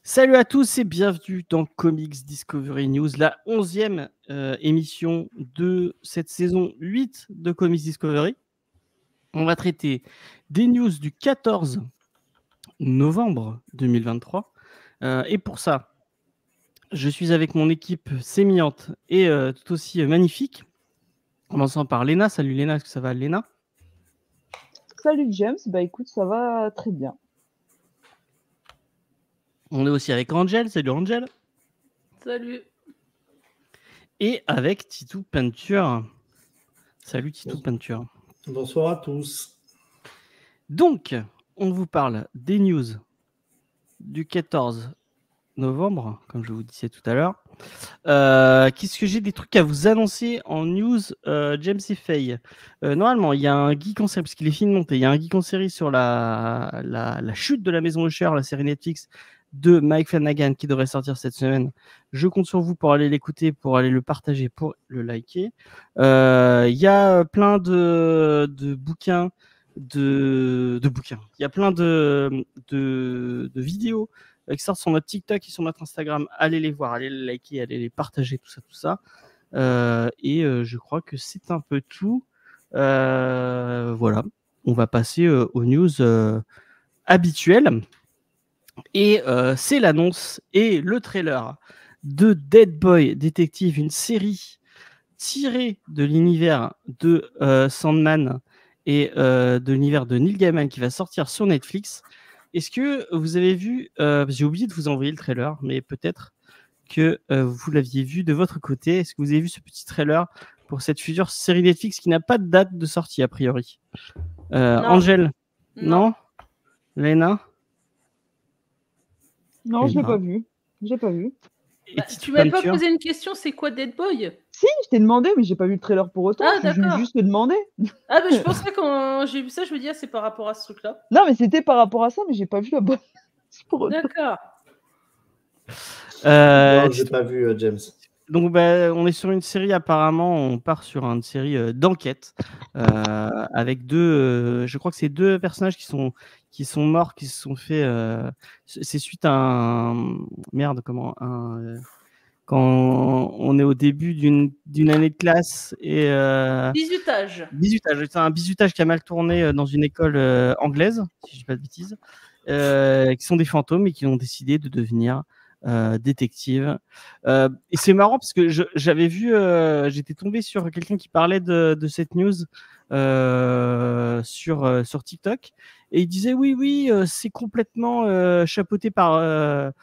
Salut à tous et bienvenue dans Comics Discovery News, la 11e émission de cette saison 8 de Comics Discovery. On va traiter des news du 14 novembre 2023. Et pour ça, je suis avec mon équipe sémillante et tout aussi magnifique. Commençant par Léna. Salut Léna, est-ce que ça va Léna? Salut James, bah écoute, ça va très bien. On est aussi avec Angel. Salut Angel. Salut. Et avec Titou Peinture. Salut Titou Peinture. Bonsoir à tous. Donc, on vous parle des news du 14 novembre, comme je vous disais tout à l'heure. Qu'est-ce que j'ai des trucs à vous annoncer en news, James et Faye. Normalement, il y a un geek en série, parce qu'il est fini de monter, il y a un geek en série sur la chute de la maison Usher, la série Netflix de Mike Flanagan qui devrait sortir cette semaine. Je compte sur vous pour aller l'écouter, pour aller le partager, pour le liker. Il y a plein de bouquins, de bouquins. Il y a plein de vidéos qui sortent sur notre TikTok et sur notre Instagram. Allez les voir, allez les liker, allez les partager, tout ça. Et je crois que c'est un peu tout. Voilà, on va passer aux news habituelles. Et c'est l'annonce et le trailer de Dead Boy Detective, une série tirée de l'univers de Sandman et de l'univers de Neil Gaiman qui va sortir sur Netflix. Est-ce que vous avez vu, j'ai oublié de vous envoyer le trailer, mais peut-être que vous l'aviez vu de votre côté. Est-ce que vous avez vu ce petit trailer pour cette future série Netflix qui n'a pas de date de sortie a priori? Angel? Non. Léna? Non, je l'ai pas vu. J'ai pas vu. Bah, tu m'avais pas posé une question, c'est quoi Dead Boy? Si, je t'ai demandé, mais j'ai pas vu le trailer pour autant. Ah, je voulais juste te demander. Ah, bah, je pensais quand j'ai vu ça, je me disais, c'est par rapport à ce truc-là. Non, mais c'était par rapport à ça, mais j'ai pas vu la bonne. D'accord. Non, j'ai pas vu James. Donc, on est sur une série, apparemment, on part sur une série d'enquête avec deux, je crois que c'est deux personnages qui sont morts, qui se sont fait. C'est suite à un. Merde, comment quand on est au début d'une année de classe et. Bizutage. C'est un bizutage qui a mal tourné dans une école anglaise, si je dis pas de bêtises, qui sont des fantômes et qui ont décidé de devenir détective. Et c'est marrant parce que j'avais vu, j'étais tombé sur quelqu'un qui parlait de cette news sur TikTok et il disait oui, c'est complètement chapeauté par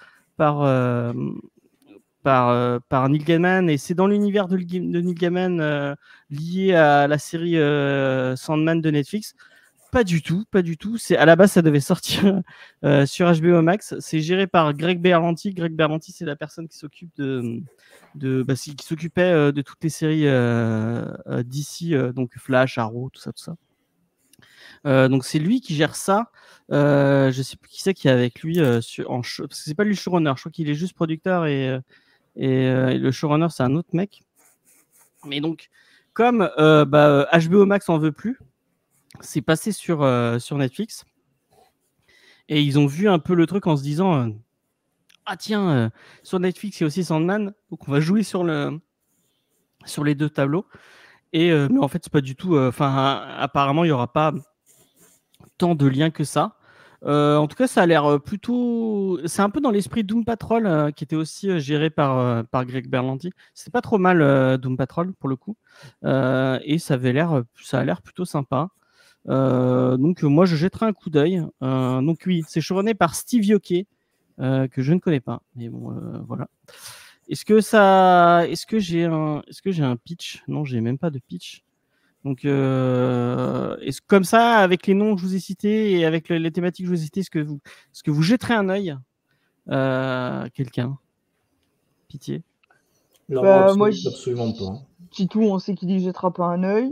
Neil Gaiman et c'est dans l'univers de Neil Gaiman lié à la série Sandman de Netflix. Pas du tout. C'est à la base, ça devait sortir sur HBO Max. C'est géré par Greg Berlanti. Greg Berlanti, c'est la personne qui s'occupe qui s'occupait de toutes les séries d'ici, donc Flash, Arrow, tout ça. Donc c'est lui qui gère ça. Je sais plus qui c'est qui est avec lui parce que c'est pas lui le showrunner. Je crois qu'il est juste producteur et le showrunner c'est un autre mec. Mais donc comme HBO Max en veut plus. C'est passé sur Netflix et ils ont vu un peu le truc en se disant ah tiens sur Netflix il y a aussi Sandman, donc on va jouer sur les deux tableaux et mais en fait c'est pas du tout apparemment il y aura pas tant de liens que ça. En tout cas ça a l'air plutôt, c'est un peu dans l'esprit Doom Patrol qui était aussi géré par Greg Berlanti. C'est pas trop mal Doom Patrol pour le coup et ça a l'air plutôt sympa. Donc moi je jetterai un coup d'œil. Donc oui, c'est showrunné par Steve Yoke que je ne connais pas, mais bon voilà. Est-ce que j'ai un pitch? Non, j'ai même pas de pitch. Donc comme ça, avec les noms que je vous ai cités et avec les thématiques que je vous ai citées, est-ce que vous jetterez un œil quelqu'un? Pitié. Non, moi absolument pas. Titou, on sait qu'il y jettera pas un œil.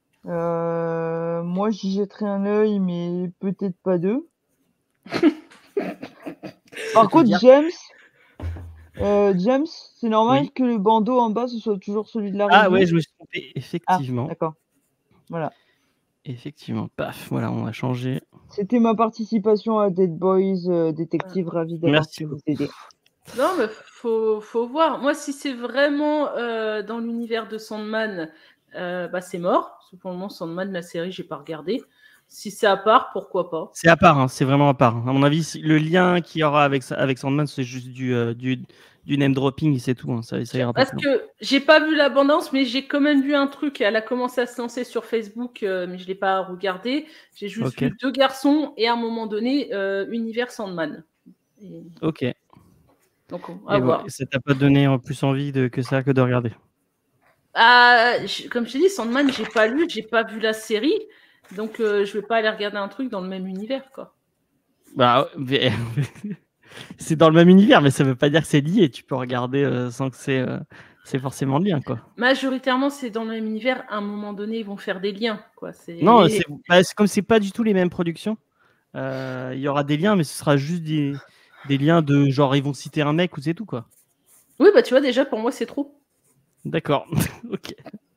Moi, j'y jetterai un œil, mais peut-être pas deux. Par contre, James, c'est normal que le bandeau en bas, ce soit toujours celui de la review. Ah ouais, je me suis trompé, effectivement. Ah, d'accord. Voilà. Effectivement, paf, voilà, on a changé. C'était ma participation à Dead Boys, détective, ravi d'avoir Merci pu vous beaucoup. aider. Non, mais faut voir. Moi, si c'est vraiment dans l'univers de Sandman, bah, c'est mort. Parce que pour le moment, Sandman, la série, j'ai pas regardé. Si c'est à part, pourquoi pas. C'est à part, hein, c'est vraiment à part. À mon avis, le lien qu'il y aura avec Sandman, c'est juste du name dropping, c'est tout. Hein, ça ira pas Parce plus loin. que j'ai pas vu l'abondance, mais j'ai quand même vu un truc. Elle a commencé à se lancer sur Facebook, mais je l'ai pas regardé. J'ai juste Ok. vu 2 garçons et à un moment donné, univers Sandman. Et... Ok. Et Donc, à voilà. voir. Ça t'a pas donné en plus envie que ça que de regarder. Comme je t'ai dit, Sandman, j'ai pas lu, j'ai pas vu la série. Donc, je vais pas aller regarder un truc dans le même univers, quoi. Bah, c'est dans le même univers, mais ça veut pas dire que c'est lié. Tu peux regarder sans que c'est forcément lien, quoi. Majoritairement, c'est dans le même univers. À un moment donné, ils vont faire des liens, quoi. Non, comme c'est pas du tout les mêmes productions. Il y aura des liens, mais ce sera juste des liens de genre ils vont citer un mec ou c'est tout, quoi. Oui, bah tu vois, déjà, pour moi, c'est trop. D'accord. Ok.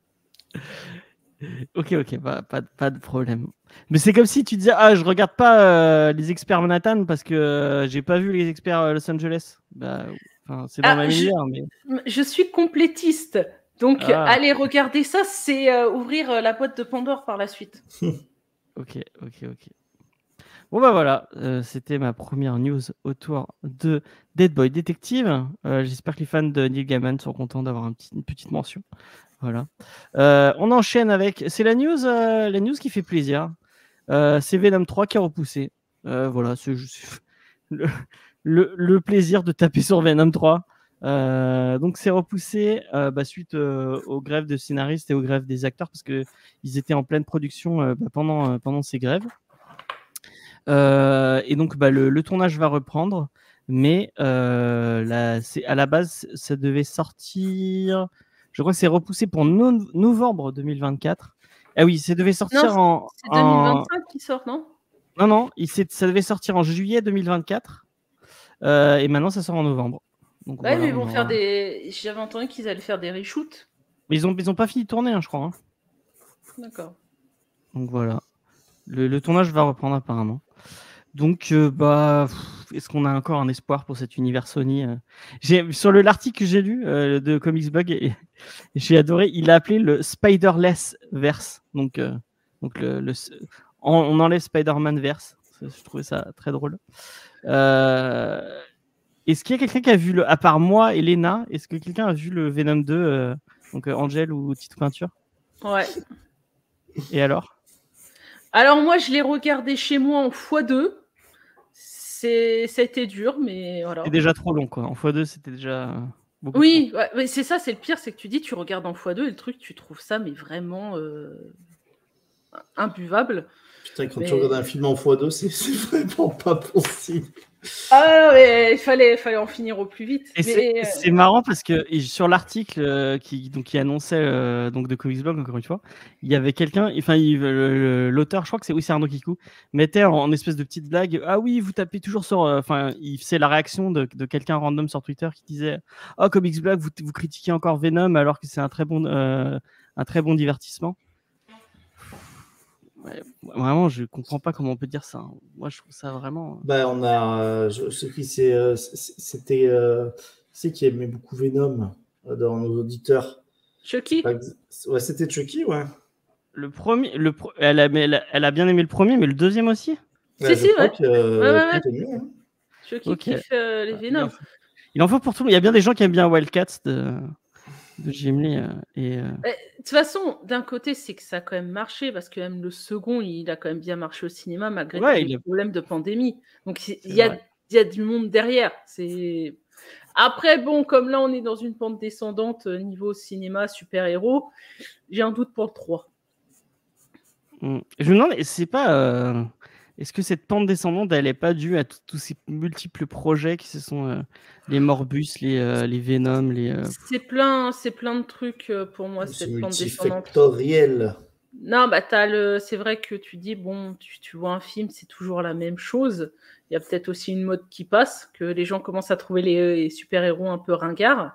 Ok, pas de problème. Mais c'est comme si tu disais, ah, je regarde pas les experts Manhattan parce que j'ai pas vu les experts Los Angeles. Bah, c'est dans le même univers, mais. Je suis complétiste. Donc, Ah. aller regarder ça, c'est ouvrir la boîte de Pandore par la suite. Ok. Bon, bah voilà, c'était ma première news autour de Dead Boy Detective. J'espère que les fans de Neil Gaiman sont contents d'avoir une petite mention. Voilà. On enchaîne avec. C'est la news qui fait plaisir. C'est Venom 3 qui a repoussé. Voilà, c'est juste le plaisir de taper sur Venom 3. Donc c'est repoussé suite aux grèves de scénaristes et aux grèves des acteurs parce qu'ils étaient en pleine production pendant ces grèves. Et donc le tournage va reprendre, mais à la base ça devait sortir. Je crois que c'est repoussé pour novembre 2024. Ah oui, ça devait sortir c'est 2025 qui sort, non? Non, ça devait sortir en juillet 2024. Et maintenant, ça sort en novembre. Donc, Ouais, voilà, mais ils vont faire des... J'avais entendu qu'ils allaient faire des reshoots. Mais ils ont pas fini de tourner, hein, je crois. Hein. D'accord. Donc voilà. Le tournage va reprendre apparemment. Donc, est-ce qu'on a encore un espoir pour cet univers Sony Sur l'article que j'ai lu de Comics Blog, et j'ai adoré, il l'a appelé le Spider-Less verse. Donc on enlève Spider-Man verse. Je trouvais ça très drôle. Est-ce qu'il y a quelqu'un qui a vu à part moi et Léna, est-ce que quelqu'un a vu le Venom 2, donc Angel ou Petite Peinture? Ouais. Et alors? Alors moi, je l'ai regardé chez moi en x2. Ça a été dur, mais voilà. C'est déjà trop long, quoi. En x2, c'était déjà beaucoup oui, ouais, mais c'est ça, c'est le pire, c'est que tu dis, tu regardes en x2 et le truc, tu trouves ça, mais vraiment imbuvable. Putain, quand tu regardes un film en x2, c'est vraiment pas possible. Ah, mais il fallait en finir au plus vite. Et c'est marrant parce que sur l'article qui annonçait donc de Comics Blog, encore une fois, il y avait quelqu'un, enfin l'auteur, je crois que c'est Arnaud Kikou, mettait en espèce de petite blague, ah oui, vous tapez toujours sur, enfin il faisait la réaction de quelqu'un random sur Twitter qui disait, oh Comics Blog, vous critiquez encore Venom alors que c'est un très bon divertissement. Ouais, vraiment, je comprends pas comment on peut dire ça. Hein. Moi, je trouve ça vraiment. On a c'était c'est qui aimait beaucoup Venom dans nos auditeurs. Chucky. Ouais, c'était Chucky, ouais. Le premier, elle a bien aimé le premier, mais le deuxième aussi. Si, ouais. Mieux, hein. Chucky kiffe les Venom. Il en faut pour tout le monde. Il y a bien des gens qui aiment bien Wildcats de Jim Lee. De toute façon, d'un côté, c'est que ça a quand même marché, parce que même le second, il a quand même bien marché au cinéma, malgré tous les problèmes de pandémie. Donc, il y a du monde derrière. Après, bon, comme là, on est dans une pente descendante niveau cinéma, super-héros, j'ai un doute pour le 3. Je me demande, c'est pas... Est-ce que cette pente descendante, elle n'est pas due à tous ces multiples projets qui se sont les Morbus, les Venom, C'est plein de trucs pour moi, cette pente descendante. Non, c'est vrai que tu dis, bon, tu vois un film, c'est toujours la même chose. Il y a peut-être aussi une mode qui passe, que les gens commencent à trouver les super-héros un peu ringards.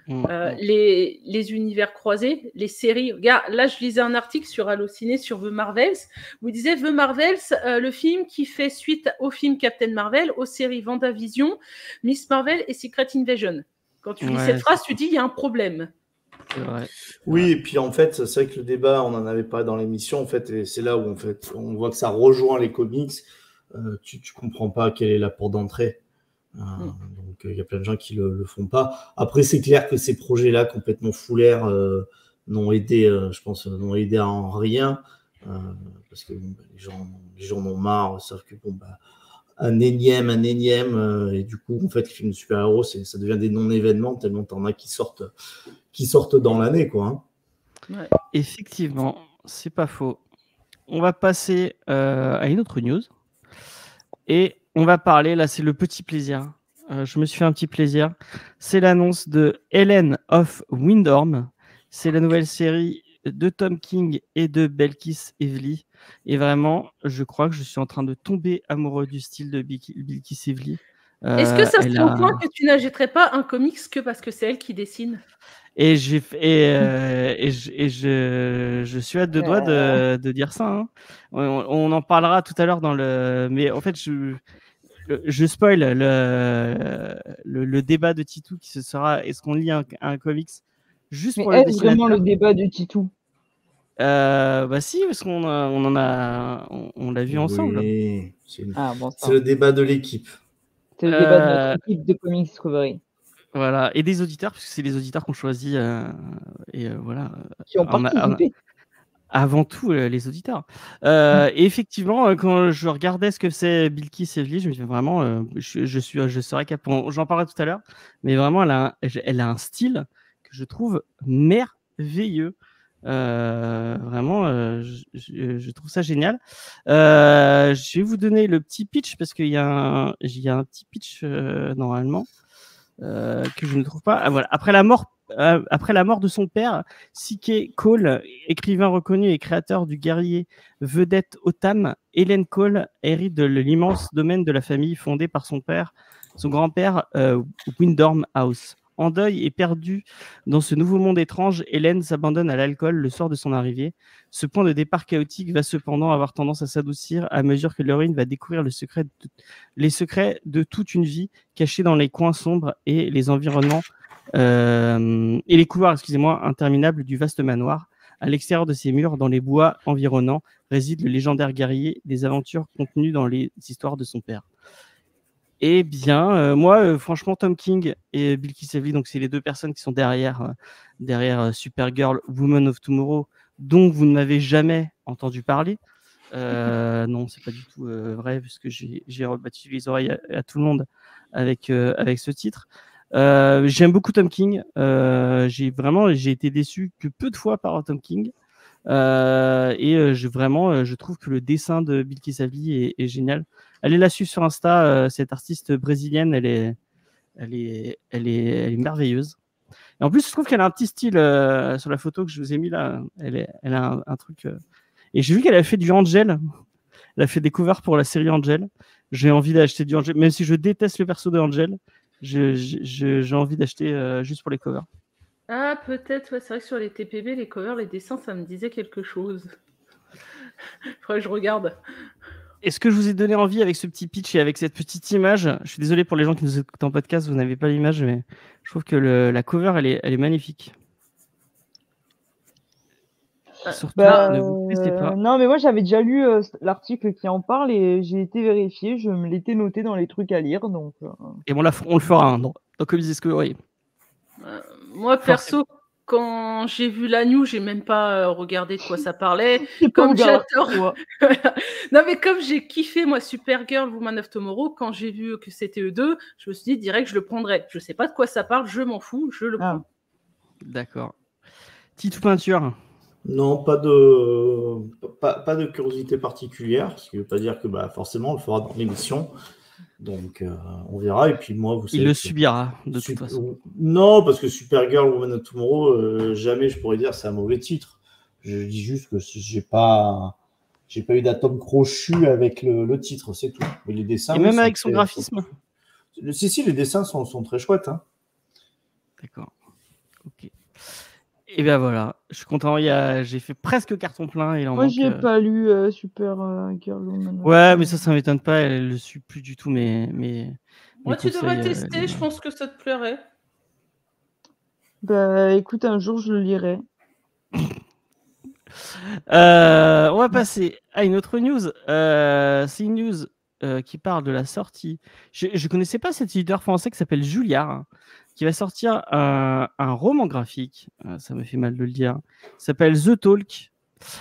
Les univers croisés, les séries. Regarde, là, je lisais un article sur Allociné sur The Marvels, où il disait The Marvels, le film qui fait suite au film Captain Marvel, aux séries WandaVision, Miss Marvel et Secret Invasion. Quand tu lis cette phrase, tu dis il y a un problème. Vrai. Oui, et puis en fait, c'est vrai que le débat, on en avait parlé dans l'émission, en fait, et c'est là où en fait, on voit que ça rejoint les comics. Tu comprends pas quelle est la porte d'entrée. Donc il y a plein de gens qui le font pas. Après, c'est clair que ces projets-là complètement foulaires n'ont aidé, je pense, n'ont aidé en rien parce que les gens en ont marre. C'est-à-dire que un énième, et du coup, en fait, les films de super-héros, ça devient des non-événements tellement t'en as qui sortent dans l'année, quoi. Hein. Ouais. Effectivement, c'est pas faux. On va passer à une autre news. Et on va parler, là, c'est le petit plaisir. Je me suis fait un petit plaisir. C'est l'annonce de Helen of Windhorn. C'est la nouvelle série de Tom King et de Belkis Evely. Et vraiment, je crois que je suis en train de tomber amoureux du style de Belkis Evely. Est-ce que ça serait au point que tu n'achèterais pas un comics que parce que c'est elle qui dessine ? Et je suis à deux doigts de dire ça. Hein. On en parlera tout à l'heure dans le. Mais en fait, je spoil le débat de Titou qui se sera. Est-ce qu'on lit un comics juste pour le dessinateur ? Vraiment le débat de Titou. Bah si, parce qu'on on l'a vu ensemble. Oui, c'est bon, le débat de l'équipe. C'est le débat de notre équipe de Comics Discovery. Voilà, et des auditeurs, parce que c'est les auditeurs qu'on choisit, et voilà. Qui ont participé. Avant tout, les auditeurs. Et effectivement, quand je regardais ce que c'est Belkis Evely, je me disais vraiment, je serais capable. J'en parlerai tout à l'heure, mais vraiment, elle a un style que je trouve merveilleux. Vraiment, je trouve ça génial. Je vais vous donner le petit pitch parce qu'il y a un petit pitch normalement. Que je ne trouve pas. Voilà. Après la mort de son père, C.K. Cole, écrivain reconnu et créateur du guerrier vedette Otam, Helen Cole hérite de l'immense domaine de la famille fondé par son grand-père Windhorn House. En deuil et perdue dans ce nouveau monde étrange, Helen s'abandonne à l'alcool le soir de son arrivée. Ce point de départ chaotique va cependant avoir tendance à s'adoucir à mesure que l'héroïne va découvrir les secrets de toute une vie cachée dans les coins sombres et les environnements et les couloirs, interminables du vaste manoir. À l'extérieur de ces murs, dans les bois environnants, réside le légendaire guerrier des aventures contenues dans les histoires de son père. Eh bien, moi, franchement, Tom King et Belkis Evely, donc c'est les deux personnes qui sont derrière Supergirl, Woman of Tomorrow, dont vous ne m'avez jamais entendu parler. Non, c'est pas du tout vrai, puisque j'ai rebattu les oreilles à tout le monde avec ce titre. J'aime beaucoup Tom King. J'ai été déçu que peu de fois par Tom King. Je trouve que le dessin de Belkis Evely est génial. Allez la suivre sur Insta, cette artiste brésilienne, elle est merveilleuse. Et en plus, je trouve qu'elle a un petit style sur la photo que je vous ai mis là. Elle a un truc. Et j'ai vu qu'elle a fait du Angel. Elle a fait des covers pour la série Angel. J'ai envie d'acheter du Angel, même si je déteste le perso de Angel. J'ai envie d'acheter juste pour les covers. Ah, peut-être, ouais, c'est vrai que sur les TPB, les covers, les dessins, ça me disait quelque chose. Faudrait que je regarde. Est-ce que je vous ai donné envie avec ce petit pitch et avec cette petite image ? Je suis désolé pour les gens qui nous écoutent en podcast, vous n'avez pas l'image, mais je trouve que la cover, elle est magnifique. Surtout, ne vous pressez pas. Non, mais moi j'avais déjà lu l'article qui en parle et j'ai été vérifié, je me l'étais noté dans les trucs à lire. Donc, Et on le fera dans Comics Discovery. Moi, perso, quand j'ai vu la news, j'ai même pas regardé de quoi ça parlait. Comme j'adore. Non, mais comme j'ai kiffé, moi, Supergirl, Woman of Tomorrow, quand j'ai vu que c'était eux deux, je me suis dit direct, je le prendrais. Je sais pas de quoi ça parle, je m'en fous, je le prends. D'accord. Titou Peinture. Non, pas de curiosité particulière, ce qui ne veut pas dire que forcément on le fera dans l'émission. Donc, on verra. Et puis moi, vous savez. Il le subira, de toute façon. Non, parce que Supergirl, Woman of Tomorrow, jamais je pourrais dire c'est un mauvais titre. Je dis juste que j'ai pas eu d'atome crochu avec le titre, c'est tout. Mais les dessins. Et même avec son graphisme. Si, les dessins sont très chouettes. Hein. D'accord. Et bien voilà, je suis content. J'ai fait presque carton plein. Moi, j'y ai pas lu Super Girl Woman. Ouais, mais ça m'étonne pas. Elle ne suit plus du tout mes Moi, tu devrais conseils, tester. Je pense que ça te plairait. Bah, écoute, un jour, je le lirai. On va passer à une autre news. C'est une news qui parle de la sortie. Je ne connaissais pas cet éditeur français qui s'appelle Julliard, hein, qui va sortir un roman graphique. Ça me fait mal de le dire. Ça s'appelle The Talk.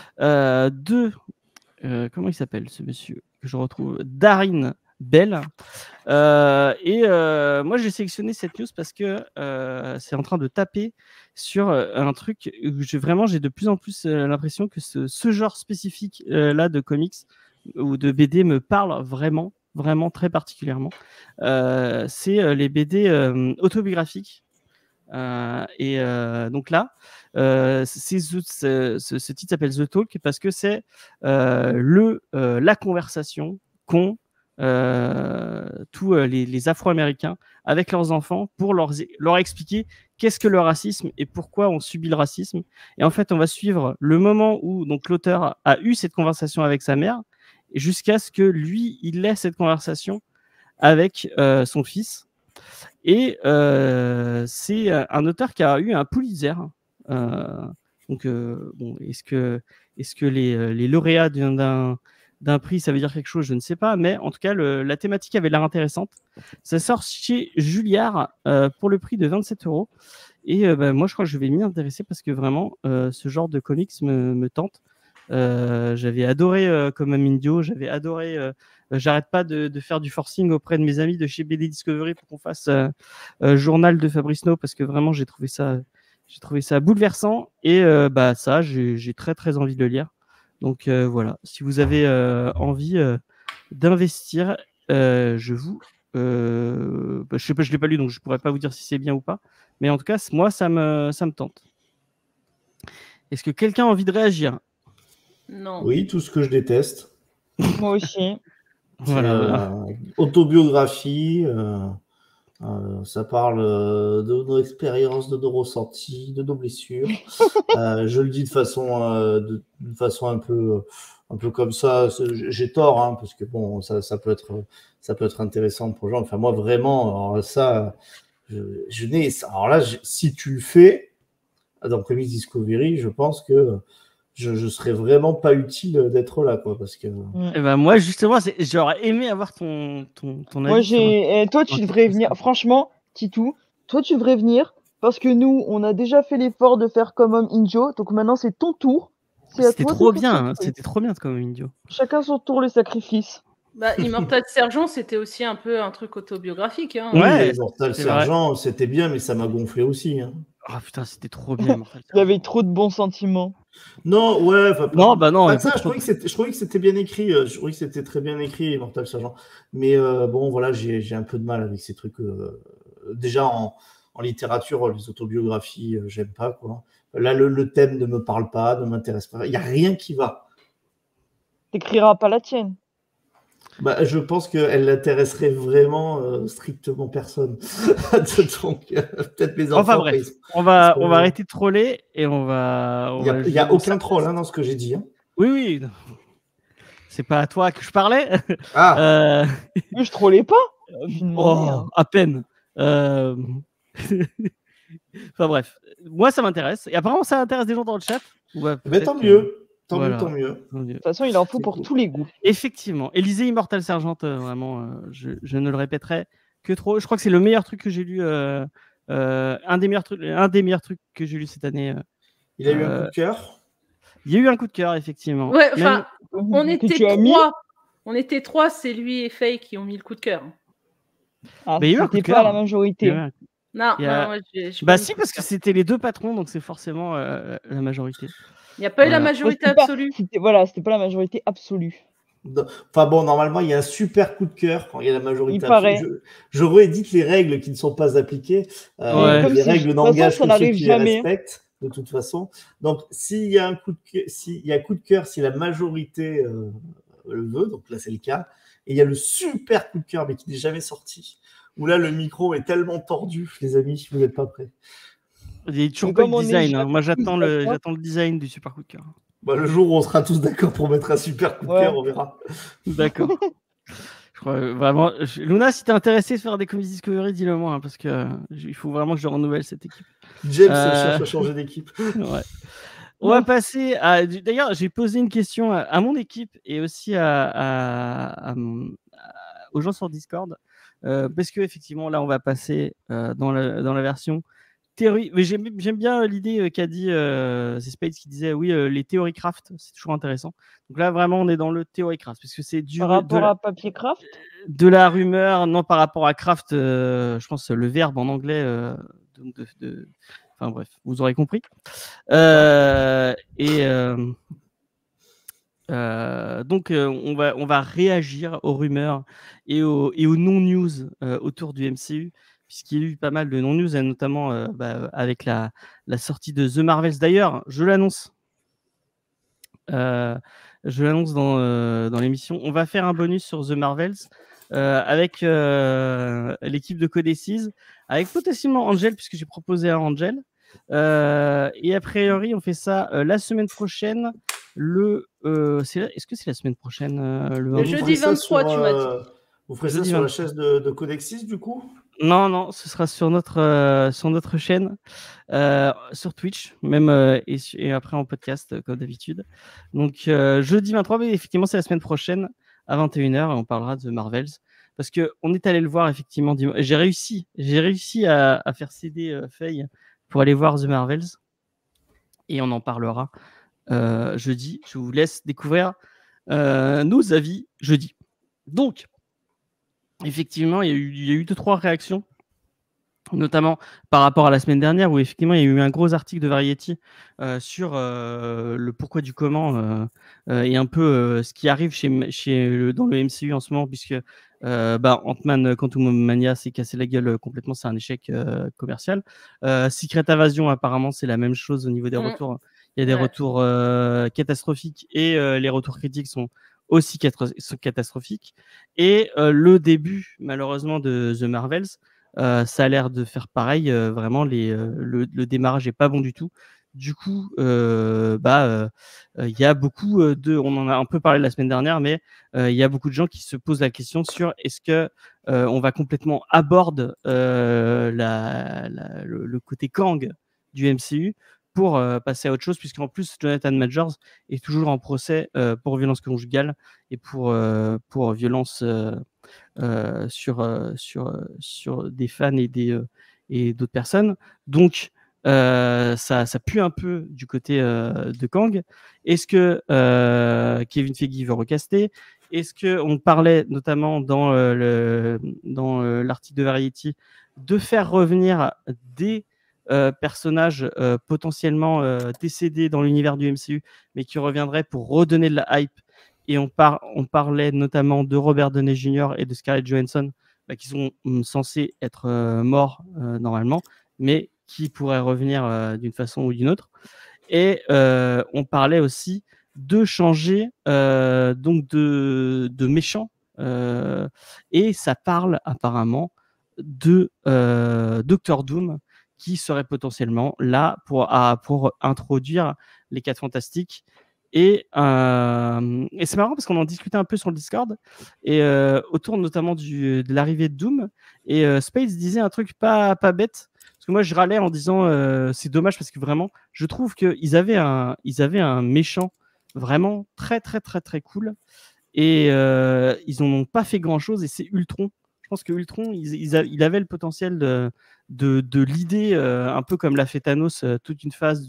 Comment il s'appelle ce monsieur que je retrouve? Darin Bell. Moi, j'ai sélectionné cette news parce que c'est en train de taper sur un truc où j'ai de plus en plus l'impression que ce genre spécifique là de comics ou de BD me parle vraiment, vraiment très particulièrement. C'est les BD autobiographiques. Donc là, ce titre s'appelle The Talk parce que c'est la conversation qu'ont tous les Afro-Américains avec leurs enfants pour leur expliquer qu'est-ce que le racisme et pourquoi on subit le racisme. Et en fait, on va suivre le moment où donc l'auteur a eu cette conversation avec sa mère jusqu'à ce que lui, il ait cette conversation avec son fils. Et c'est un auteur qui a eu un Pulitzer. Est-ce que les lauréats d'un prix, ça veut dire quelque chose, je ne sais pas, mais en tout cas, la thématique avait l'air intéressante. Ça sort chez Julliard pour le prix de 27 €. Et moi, je crois que je vais m'y intéresser parce que vraiment, ce genre de comics me tente. J'avais adoré comme Mindio, j'avais adoré. J'arrête pas de faire du forcing auprès de mes amis de chez BD Discovery pour qu'on fasse journal de Fabrice No parce que vraiment j'ai trouvé ça bouleversant et ça j'ai très très envie de le lire. Donc voilà, si vous avez envie d'investir, je vous je sais pas, je l'ai pas lu donc je pourrais pas vous dire si c'est bien ou pas, mais en tout cas moi ça me tente. Est-ce que quelqu'un a envie de réagir? Non. Oui, tout ce que je déteste. Moi aussi. Voilà. Autobiographie, ça parle de nos expériences, de nos ressentis, de nos blessures. Je le dis de façon un peu comme ça. J'ai tort, hein, parce que bon, ça peut être intéressant pour les gens. Enfin, moi, vraiment, alors ça, je n'ai. Alors là, si tu le fais dans Comics Discovery, je pense que je serais vraiment pas utile d'être là, quoi, parce que. Et ben moi justement, j'aurais aimé avoir ton avis. Moi toi tu devrais venir. Franchement, Titou, toi tu devrais venir parce que nous, on a déjà fait l'effort de faire comme Homme Indio, donc maintenant c'est ton tour. C'était trop bien, c'était trop bien comme Indio. Chacun son tour le sacrifice. Immortal Sergent, c'était aussi un peu un truc autobiographique. Hein. Ouais, Immortal Sergent, c'était bien, mais ça m'a gonflé aussi. Hein. Ah putain, c'était trop bien. Il y avait trop de bons sentiments. Non, ouais. Non, bah non. Ça, je trouvais que c'était bien écrit. Je trouvais que c'était très bien écrit, Immortal Sergent. Mais bon, voilà, j'ai un peu de mal avec ces trucs. Déjà, en littérature, les autobiographies, j'aime pas, quoi. Là, le thème ne me parle pas, ne m'intéresse pas. Il n'y a rien qui va. T'écriras pas la tienne. Je pense qu'elle n'intéresserait vraiment strictement personne. Donc, peut-être mes enfants. Enfin bref, on va arrêter de troller et on va. Il n'y a aucun troll dans ce que j'ai dit. Hein. Oui. C'est pas à toi que je parlais. Ah. Mais je trollais pas. À peine. Enfin bref, moi ça m'intéresse. Et apparemment ça intéresse des gens dans le chat. Tant mieux. Tant mieux. De toute façon, il en faut pour tous les goûts. Effectivement. Et lisez Immortal Sergent, vraiment, je ne le répéterai que trop. Je crois que c'est le meilleur truc que j'ai lu, un des meilleurs trucs que j'ai lu cette année. Il a eu un coup de cœur. Il y a eu un coup de cœur, effectivement. Ouais, enfin, on était trois. On était trois, c'est lui et Faye qui ont mis le coup de cœur. Ah, c'était pas la majorité. Non, si, parce que c'était les deux patrons, donc c'est forcément la majorité. Il n'y a pas eu la majorité absolue. C'était pas la majorité absolue. Enfin bon, normalement, il y a un super coup de cœur quand il y a la majorité absolue. Je réédite les règles qui ne sont pas appliquées. Les règles n'engagent que ceux qui les respectent, de toute façon. Donc, s'il y a un coup de cœur, si la majorité le veut, donc là, c'est le cas. Et il y a le super coup de cœur, mais qui n'est jamais sorti. Où là, le micro est tellement tordu, les amis, vous n'êtes pas prêts. Il n'y a toujours pas le design. Hein. Moi, j'attends le design du super coup de cœur. Bah, le jour où on sera tous d'accord pour mettre un super coup de cœur, on verra. D'accord. Je crois vraiment. Luna, si t'es intéressé de faire des Comics Discovery, dis-le moi, hein, parce que il faut vraiment que je renouvelle cette équipe. James cherche à changer d'équipe. Ouais. On va passer à. D'ailleurs, j'ai posé une question à mon équipe et aussi aux gens sur Discord, parce que effectivement, là, on va passer dans la version théorie. Mais j'aime bien l'idée qu'a dit c'est Spades qui disait oui, les théories craft, c'est toujours intéressant. Donc là, vraiment, on est dans le théorie craft, parce que c'est du par rapport à papier craft. De la rumeur, non, par rapport à craft, je pense le verbe en anglais. Enfin bref, vous aurez compris. Donc on va réagir aux rumeurs et aux non-news autour du MCU, puisqu'il y a eu pas mal de non-news, et notamment avec la sortie de The Marvels. D'ailleurs, je l'annonce dans l'émission. On va faire un bonus sur The Marvels avec l'équipe de Codecize, avec potentiellement Angel, puisque j'ai proposé à Angel. Et a priori, on fait ça la semaine prochaine. Est-ce que c'est la semaine prochaine le jeudi 23, tu m'as dit. Vous ferez ça sur la chaise de Codexis, du coup? Non, ce sera sur notre chaîne, sur Twitch, même, et après en podcast, comme d'habitude. Donc, jeudi 23, mais effectivement, c'est la semaine prochaine, à 21h, et on parlera de Marvels. Parce qu'on est allé le voir, effectivement. J'ai réussi à faire céder Faye pour aller voir The Marvels. Et on en parlera jeudi. Je vous laisse découvrir nos avis jeudi. Donc, effectivement, il y a eu 2-3 réactions, notamment par rapport à la semaine dernière, où effectivement, il y a eu un gros article de Variety sur le pourquoi du comment et un peu ce qui arrive dans le MCU en ce moment, puisque Ant-Man Quantum Mania s'est cassé la gueule complètement, c'est un échec commercial. Secret Invasion, apparemment, c'est la même chose au niveau des retours. Il y a des retours catastrophiques, et les retours critiques sont aussi catastrophiques. Et le début, malheureusement, de The Marvels, ça a l'air de faire pareil. Vraiment, le démarrage n'est pas bon du tout. Du coup, il y a beaucoup on en a un peu parlé la semaine dernière, mais il y a beaucoup de gens qui se posent la question sur est-ce que on va complètement aborder le côté Kang du MCU pour passer à autre chose, puisqu'en plus Jonathan Majors est toujours en procès pour violence conjugale et pour violence sur des fans et d'autres personnes. Donc ça pue un peu du côté de Kang. Est-ce que Kevin Feige veut recaster? Est-ce qu'on parlait notamment dans l'article de Variety de faire revenir des personnages potentiellement décédés dans l'univers du MCU, mais qui reviendraient pour redonner de la hype? Et on parlait notamment de Robert Downey Jr. et de Scarlett Johansson, qui sont censés être morts normalement, mais qui pourraient revenir d'une façon ou d'une autre. Et on parlait aussi de changer donc de méchants, et ça parle apparemment de Doctor Doom, qui serait potentiellement là pour introduire les 4 Fantastiques. Et c'est marrant parce qu'on en discutait un peu sur le Discord, et autour notamment de l'arrivée de Doom, et Spades disait un truc pas bête, parce que moi je râlais en disant c'est dommage, parce que vraiment je trouve qu'ils avaient un méchant vraiment très très très très cool, et ils n'en ont pas fait grand chose, et c'est Ultron. Je pense que Ultron, il avait le potentiel de l'idée, un peu comme l'a fait Thanos, toute une phase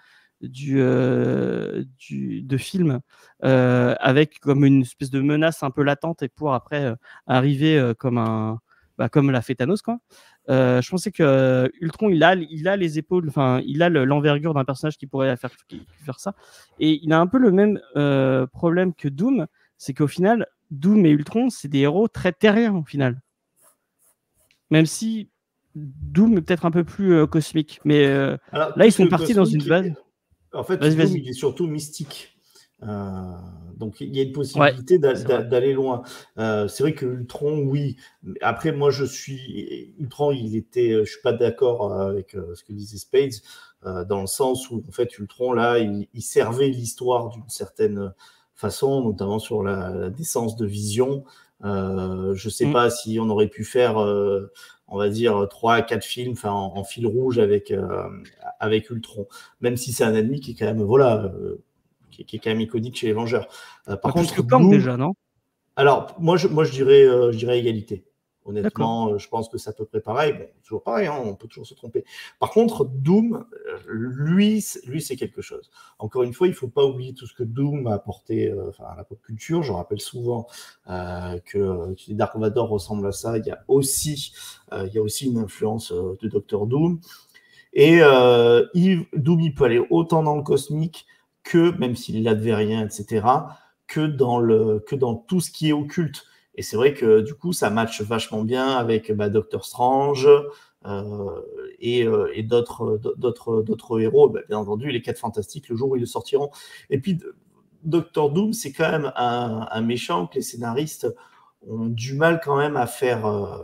de film, avec comme une espèce de menace un peu latente, et pour après arriver comme l'a fait Thanos, quoi. Je pensais que Ultron, il a les épaules, enfin il a l'envergure d'un personnage qui pourrait faire ça, et il a un peu le même problème que Doom, c'est qu'au final Doom et Ultron, c'est des héros très terriens au final, même si Doom est peut-être un peu plus cosmique, mais là ils sont partis dans une base. En fait, Doom, il est surtout mystique. Donc il y a une possibilité d'aller loin. C'est vrai que Ultron, oui. Après, moi, Ultron, je suis pas d'accord avec ce que disait Spades, dans le sens où en fait Ultron là, il servait l'histoire d'une certaine façon, notamment sur la décence de Vision. Je sais pas si on aurait pu faire, on va dire 3 à 4 films, enfin en fil rouge avec Ultron, même si c'est un ennemi qui est quand même qui est quand même iconique chez les Vengeurs. Par contre, Kang déjà, non? Alors, moi, je dirais égalité. Honnêtement, je pense que c'est à peu près pareil. Bon, toujours pareil, hein, on peut toujours se tromper. Par contre, Doom, lui, c'est quelque chose. Encore une fois, il ne faut pas oublier tout ce que Doom a apporté à la pop culture. Je rappelle souvent que Dark Vador ressemble à ça. Il y a aussi une influence de Dr. Doom. Et Doom, il peut aller autant dans le cosmique que, même s'il n'advait rien, etc., que dans tout ce qui est occulte. Et c'est vrai que du coup, ça matche vachement bien avec Doctor Strange et d'autres héros. Bien entendu, les 4 Fantastiques, le jour où ils le sortiront. Et puis, Doctor Doom, c'est quand même un méchant que les scénaristes ont du mal quand même à faire,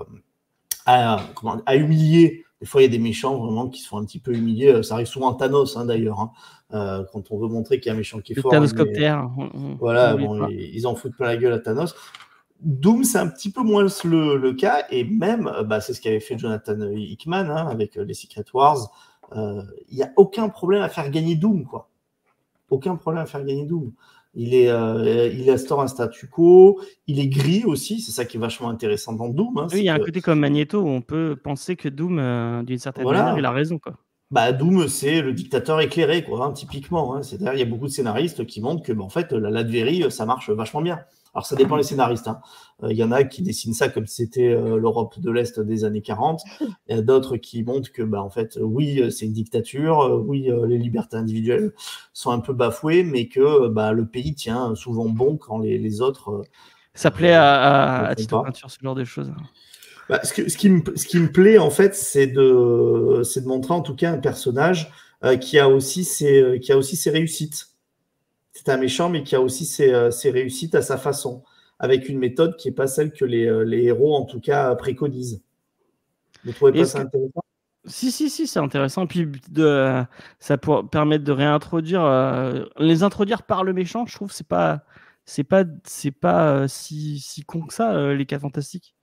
à humilier. Des fois, il y a des méchants vraiment qui se font un petit peu humilier. Ça arrive souvent à Thanos, d'ailleurs. Quand on veut montrer qu'il y a un méchant qui est fort. Thanoscoptère. Voilà, ils en foutent pas la gueule à Thanos. Doom, c'est un petit peu moins le cas. Et même, c'est ce qu'avait fait Jonathan Hickman avec les Secret Wars. Il n'y a aucun problème à faire gagner Doom, quoi. Aucun problème à faire gagner Doom. Il instaure un statu quo, il est gris aussi, c'est ça qui est vachement intéressant dans Doom. Oui, il y a un côté comme Magneto où on peut penser que Doom, d'une certaine manière, il a raison, quoi. Doom, c'est le dictateur éclairé, quoi, typiquement. C'est-à-dire, il y a beaucoup de scénaristes qui montrent que, en fait, la Latverie, ça marche vachement bien. Alors, ça dépend des scénaristes. Il y en a qui dessinent ça comme si c'était l'Europe de l'Est des années 40. Il y a d'autres qui montrent que, en fait, oui, c'est une dictature. Oui, les libertés individuelles sont un peu bafouées, mais que le pays tient souvent bon quand les autres. Ça plaît à Tito Peinture, ce genre de choses. Ce qui me plaît, en fait, c'est de montrer, en tout cas, un personnage qui a aussi ses réussites. C'est un méchant, mais qui a aussi ses réussites à sa façon, avec une méthode qui n'est pas celle que les héros, en tout cas, préconisent. Vous ne trouvez pas ça intéressant ? Si, c'est intéressant. Puis ça peut permettre de réintroduire, les introduire par le méchant. Je trouve que c'est pas si con que ça, les 4 Fantastiques.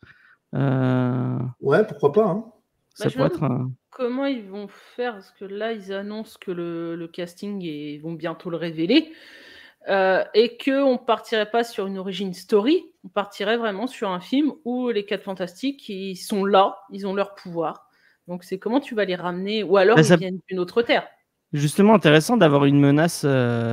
Ouais, pourquoi pas. Ça pourrait être. Comment ils vont faire? Parce que là, ils annoncent que le casting et vont bientôt le révéler. Et qu'on ne partirait pas sur une origin story, on partirait vraiment sur un film où les 4 Fantastiques, ils sont là, ils ont leur pouvoir. Donc, c'est comment tu vas les ramener? Ou alors, ils viennent d'une autre terre. Justement, intéressant d'avoir une menace,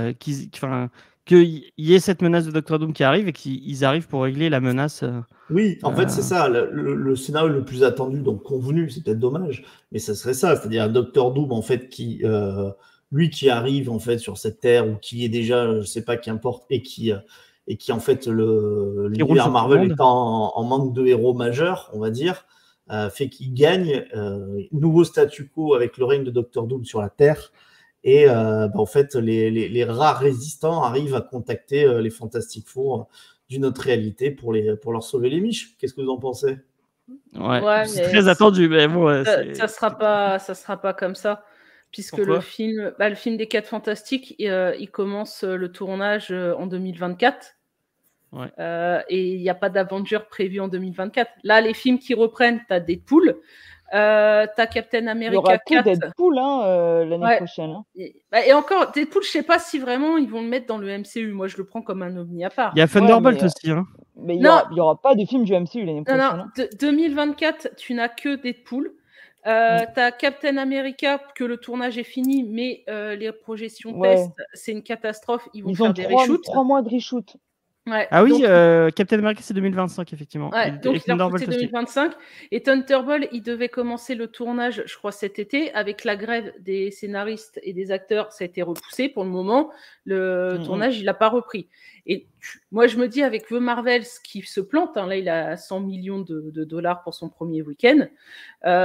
qu'il y ait cette menace de Doctor Doom qui arrive et qu'ils arrivent pour régler la menace. Oui, en fait, c'est ça. Le scénario le plus attendu, donc convenu, c'est peut-être dommage, mais ça serait ça. C'est-à-dire un Doctor Doom, en fait, qui arrive, en fait, sur cette terre, ou qui est déjà, je sais pas, qu'importe, et qui en fait, l'univers Marvel étant en manque de héros majeurs, on va dire, fait qu'il gagne nouveau statu quo avec le règne de Doctor Doom sur la Terre. Et en fait, les rares résistants arrivent à contacter les Fantastic Four d'une autre réalité pour leur sauver les miches. Qu'est-ce que vous en pensez? Ouais, c'est très attendu, mais bon, ça sera pas comme ça, puisque le film des 4 Fantastiques, il commence le tournage en 2024. Ouais. Et il n'y a pas d'Avenger prévu en 2024. Là, les films qui reprennent, tu as Deadpool, t'as Captain America 4. Il y aura que Deadpool l'année prochaine. Et encore, Deadpool, je sais pas si vraiment ils vont le mettre dans le MCU. Moi, je le prends comme un ovni à part. Il y a Thunderbolt aussi. Mais il y aura pas de film du MCU l'année prochaine. Non. 2024, tu n'as que Deadpool. T'as Captain America, que le tournage est fini, mais les projections test, c'est une catastrophe. Ils vont faire des reshoots. 3 mois de reshoot. Ouais, ah oui, Captain America, c'est 2025, effectivement. Ouais, donc c'est 2025. Et Thunderbolt, il devait commencer le tournage, je crois, cet été. Avec la grève des scénaristes et des acteurs, ça a été repoussé. Pour le moment, le tournage, il n'a pas repris. Et moi, je me dis, avec The Marvels qui se plante, là, il a 100 millions de dollars pour son premier week-end.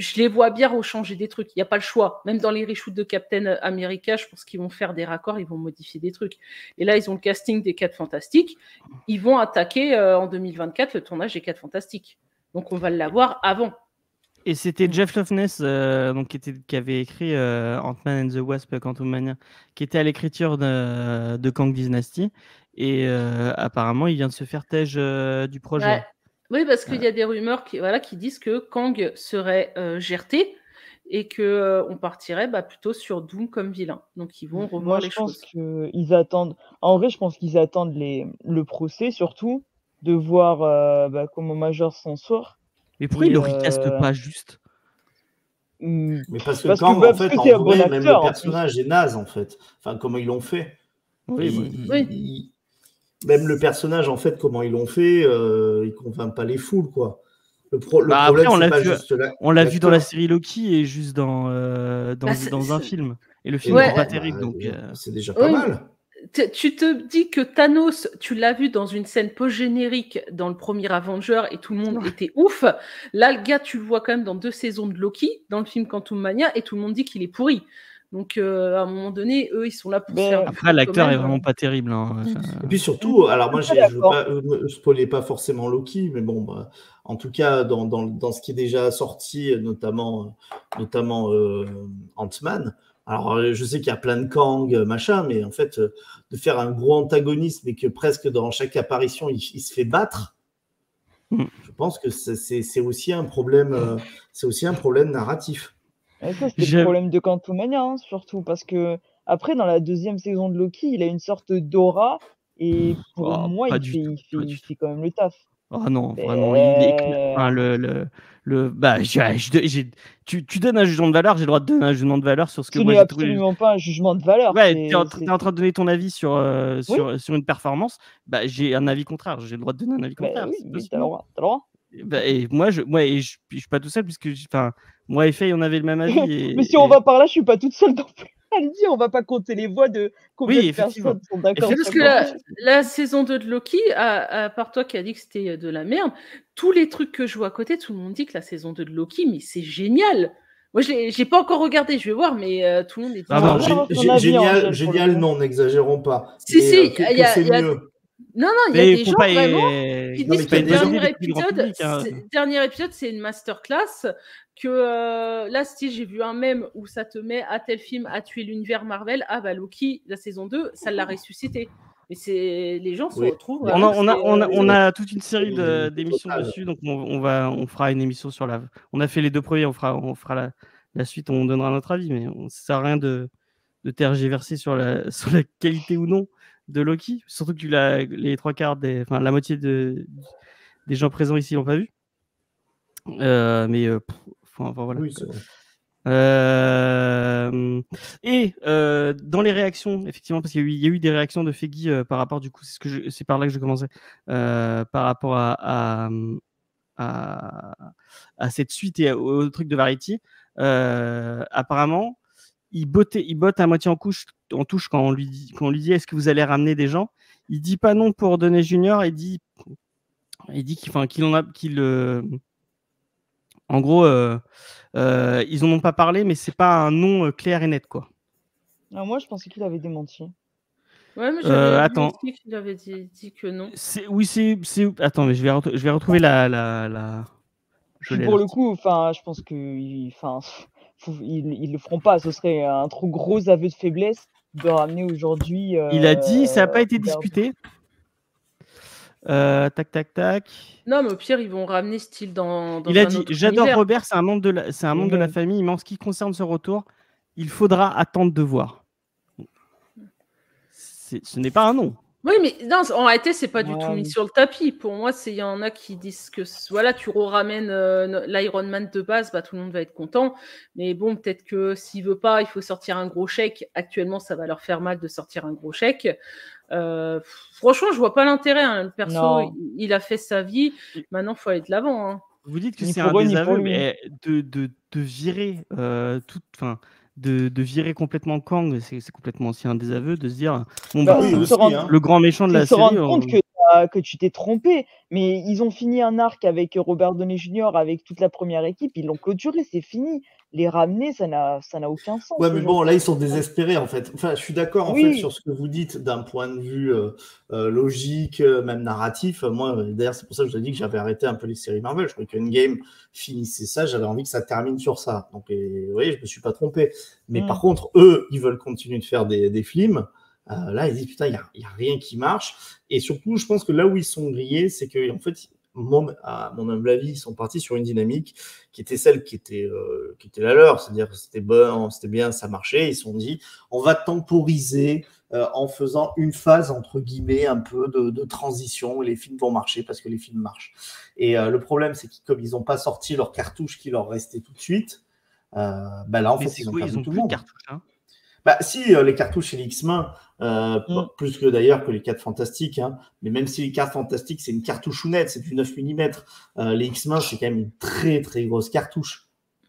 je les vois bien rechanger des trucs. Il n'y a pas le choix. Même dans les reshoots de Captain America, je pense qu'ils vont faire des raccords, ils vont modifier des trucs. Et là, ils ont le casting des 4 Fantastiques. Ils vont attaquer en 2024 le tournage des 4 Fantastiques. Donc, on va l'avoir avant. Et c'était Jeff Loveness qui avait écrit Ant-Man and the Wasp Quantumania, qui était à l'écriture de Kang Dynasty. Et apparemment, il vient de se faire tège du projet. Ouais. Oui, parce qu'il y a des rumeurs qui disent que Kang serait GRT et qu'on partirait plutôt sur Doom comme vilain. Donc, ils vont revoir les choses. Je pense qu'ils attendent... En vrai, je pense qu'ils attendent le procès, surtout, de voir comment Major s'en sort. Mais pourquoi ils le recastent pas juste? Mais parce que Kang, en fait, en vrai, même le personnage est naze, en fait. Enfin, comment ils l'ont fait. Oui. Même le personnage, en fait, comment ils l'ont fait, il convainc pas les foules, quoi. Le problème, après, on l'a vu dans la série Loki et juste dans un film. Et le film n'est pas terrible, donc c'est déjà pas mal. Tu te dis que Thanos, tu l'as vu dans une scène post-générique dans le premier Avenger et tout le monde était ouf. Là, le gars, tu le vois quand même dans 2 saisons de Loki, dans le film Quantumania, et tout le monde dit qu'il est pourri. Donc, à un moment donné, eux, ils sont là pour faire... Après, l'acteur est vraiment pas terrible. Hein. Et puis surtout, alors moi, je veux pas spoiler pas forcément Loki, mais bon, en tout cas, dans ce qui est déjà sorti, notamment Ant-Man. Alors, je sais qu'il y a plein de Kang, machin, mais en fait, de faire un gros antagoniste, mais que presque dans chaque apparition, il se fait battre, je pense que c'est aussi un problème, narratif. Et ça, c'était le problème de Quantumania, surtout, parce que après, dans la 2e saison de Loki, il a une sorte d'aura, et pour moi, il fait quand même le taf. Oh non, vraiment, tu donnes un jugement de valeur, j'ai le droit de donner un jugement de valeur sur ce que moi j'ai trouvé. Ce n'est absolument pas un jugement de valeur. Ouais, t'es en train de donner ton avis sur une performance, j'ai un avis contraire, j'ai le droit de donner un avis contraire. Oui, t'as le droit. Et moi, je suis pas tout seul, puisque moi et Faye, on avait le même avis. Mais si on va par là, je suis pas toute seule non plus. À le dire, on va pas compter les voix de combien de personnes sont d'accord. Parce que la saison 2 de Loki, à part toi qui a dit que c'était de la merde, tous les trucs que je vois à côté, tout le monde dit que la saison 2 de Loki, mais c'est génial. Moi, j'ai pas encore regardé, je vais voir, mais tout le monde est génial, non, n'exagérons pas. Si, il y a mieux. Non, il y a des gens vraiment qui disent que le dernier épisode, c'est une masterclass, que là, j'ai vu un mème où ça te met à tel film a tué l'univers Marvel, Loki, la saison 2, ça l'a ressuscité. Mais les gens se retrouvent... On a toute une série d'émissions dessus, donc on fera une émission sur la... On a fait les 2 premiers, on fera la suite, on donnera notre avis, mais ça sert à rien de tergiverser sur la qualité ou non de Loki, surtout que les 3/4 la moitié des gens présents ici l'ont pas vu. Voilà. Oui, c'est vrai. Et dans les réactions, effectivement, parce qu'il y a eu des réactions de Feggy par rapport, du coup, c'est par là que je commençais, par rapport à cette suite et au truc de Variety. Apparemment, il botte à moitié en touche quand on lui dit est-ce que vous allez ramener des gens. Il dit pas non pour Downey Junior. Il dit qu'il en a, en gros, ils en ont pas parlé, mais c'est pas un nom clair et net, quoi. Alors moi, je pensais qu'il avait démenti. Ouais, mais j'avais dit qu'il avait dit que non. Attends, mais je vais retrouver la... Pour le coup, je pense que ils le feront pas. Ce serait un trop gros aveu de faiblesse de ramener aujourd'hui. Il a dit, ça n'a pas été discuté. Tac. Non, mais au pire, ils vont ramener style dans il a dit, j'adore univers. Robert, c'est un membre de la famille, mais en ce qui concerne ce retour, il faudra attendre de voir. Ce n'est pas un nom. Oui, mais non, en réalité, c'est pas du tout mis sur le tapis. Pour moi, il y en a qui disent que voilà, tu ramènes l'Iron Man de base, tout le monde va être content. Mais bon, peut-être que s'il veut pas, il faut sortir un gros chèque. Actuellement, ça va leur faire mal de sortir un gros chèque. Franchement, je vois pas l'intérêt. Hein. Le perso, il a fait sa vie. Maintenant, il faut aller de l'avant. Hein. Vous dites que c'est un désaveu, mais de virer de virer complètement Kang, c'est complètement aussi un désaveu de se dire le grand méchant de la série. Se rendre compte que que tu t'es trompé. Mais ils ont fini un arc avec Robert Downey Jr., avec toute la première équipe, ils l'ont clôturé, c'est fini. Les ramener, ça n'a aucun sens. Ouais, mais bon, là, ils sont désespérés, en fait. Enfin, je suis d'accord, en fait, sur ce que vous dites d'un point de vue logique, même narratif. Moi, d'ailleurs, c'est pour ça que je vous ai dit que j'avais arrêté un peu les séries Marvel. Je croyais qu'Endgame finissait ça, j'avais envie que ça termine sur ça. Donc, vous voyez, je me suis pas trompé. Mais par contre, eux, ils veulent continuer de faire des films. Là, ils disent, putain, il y a rien qui marche. Et surtout, je pense que là où ils sont grillés, c'est que, en fait, à mon humble avis, ils sont partis sur une dynamique qui était celle qui était la leur, c'est-à-dire que c'était bon, c'était bien, ça marchait. Ils se sont dit, on va temporiser en faisant une phase entre guillemets un peu de transition où les films vont marcher parce que les films marchent. Et le problème, c'est que comme ils n'ont pas sorti leur cartouche qui leur restait tout de suite, là en fait ils ont perdu tout le monde. Cartouches, hein. Bah, si, les cartouches et les X-Men, plus que d'ailleurs que les 4 Fantastiques, hein, mais même si les 4 Fantastiques, c'est une cartouchounette, c'est du 9 mm, les X-Men, c'est quand même une très très grosse cartouche.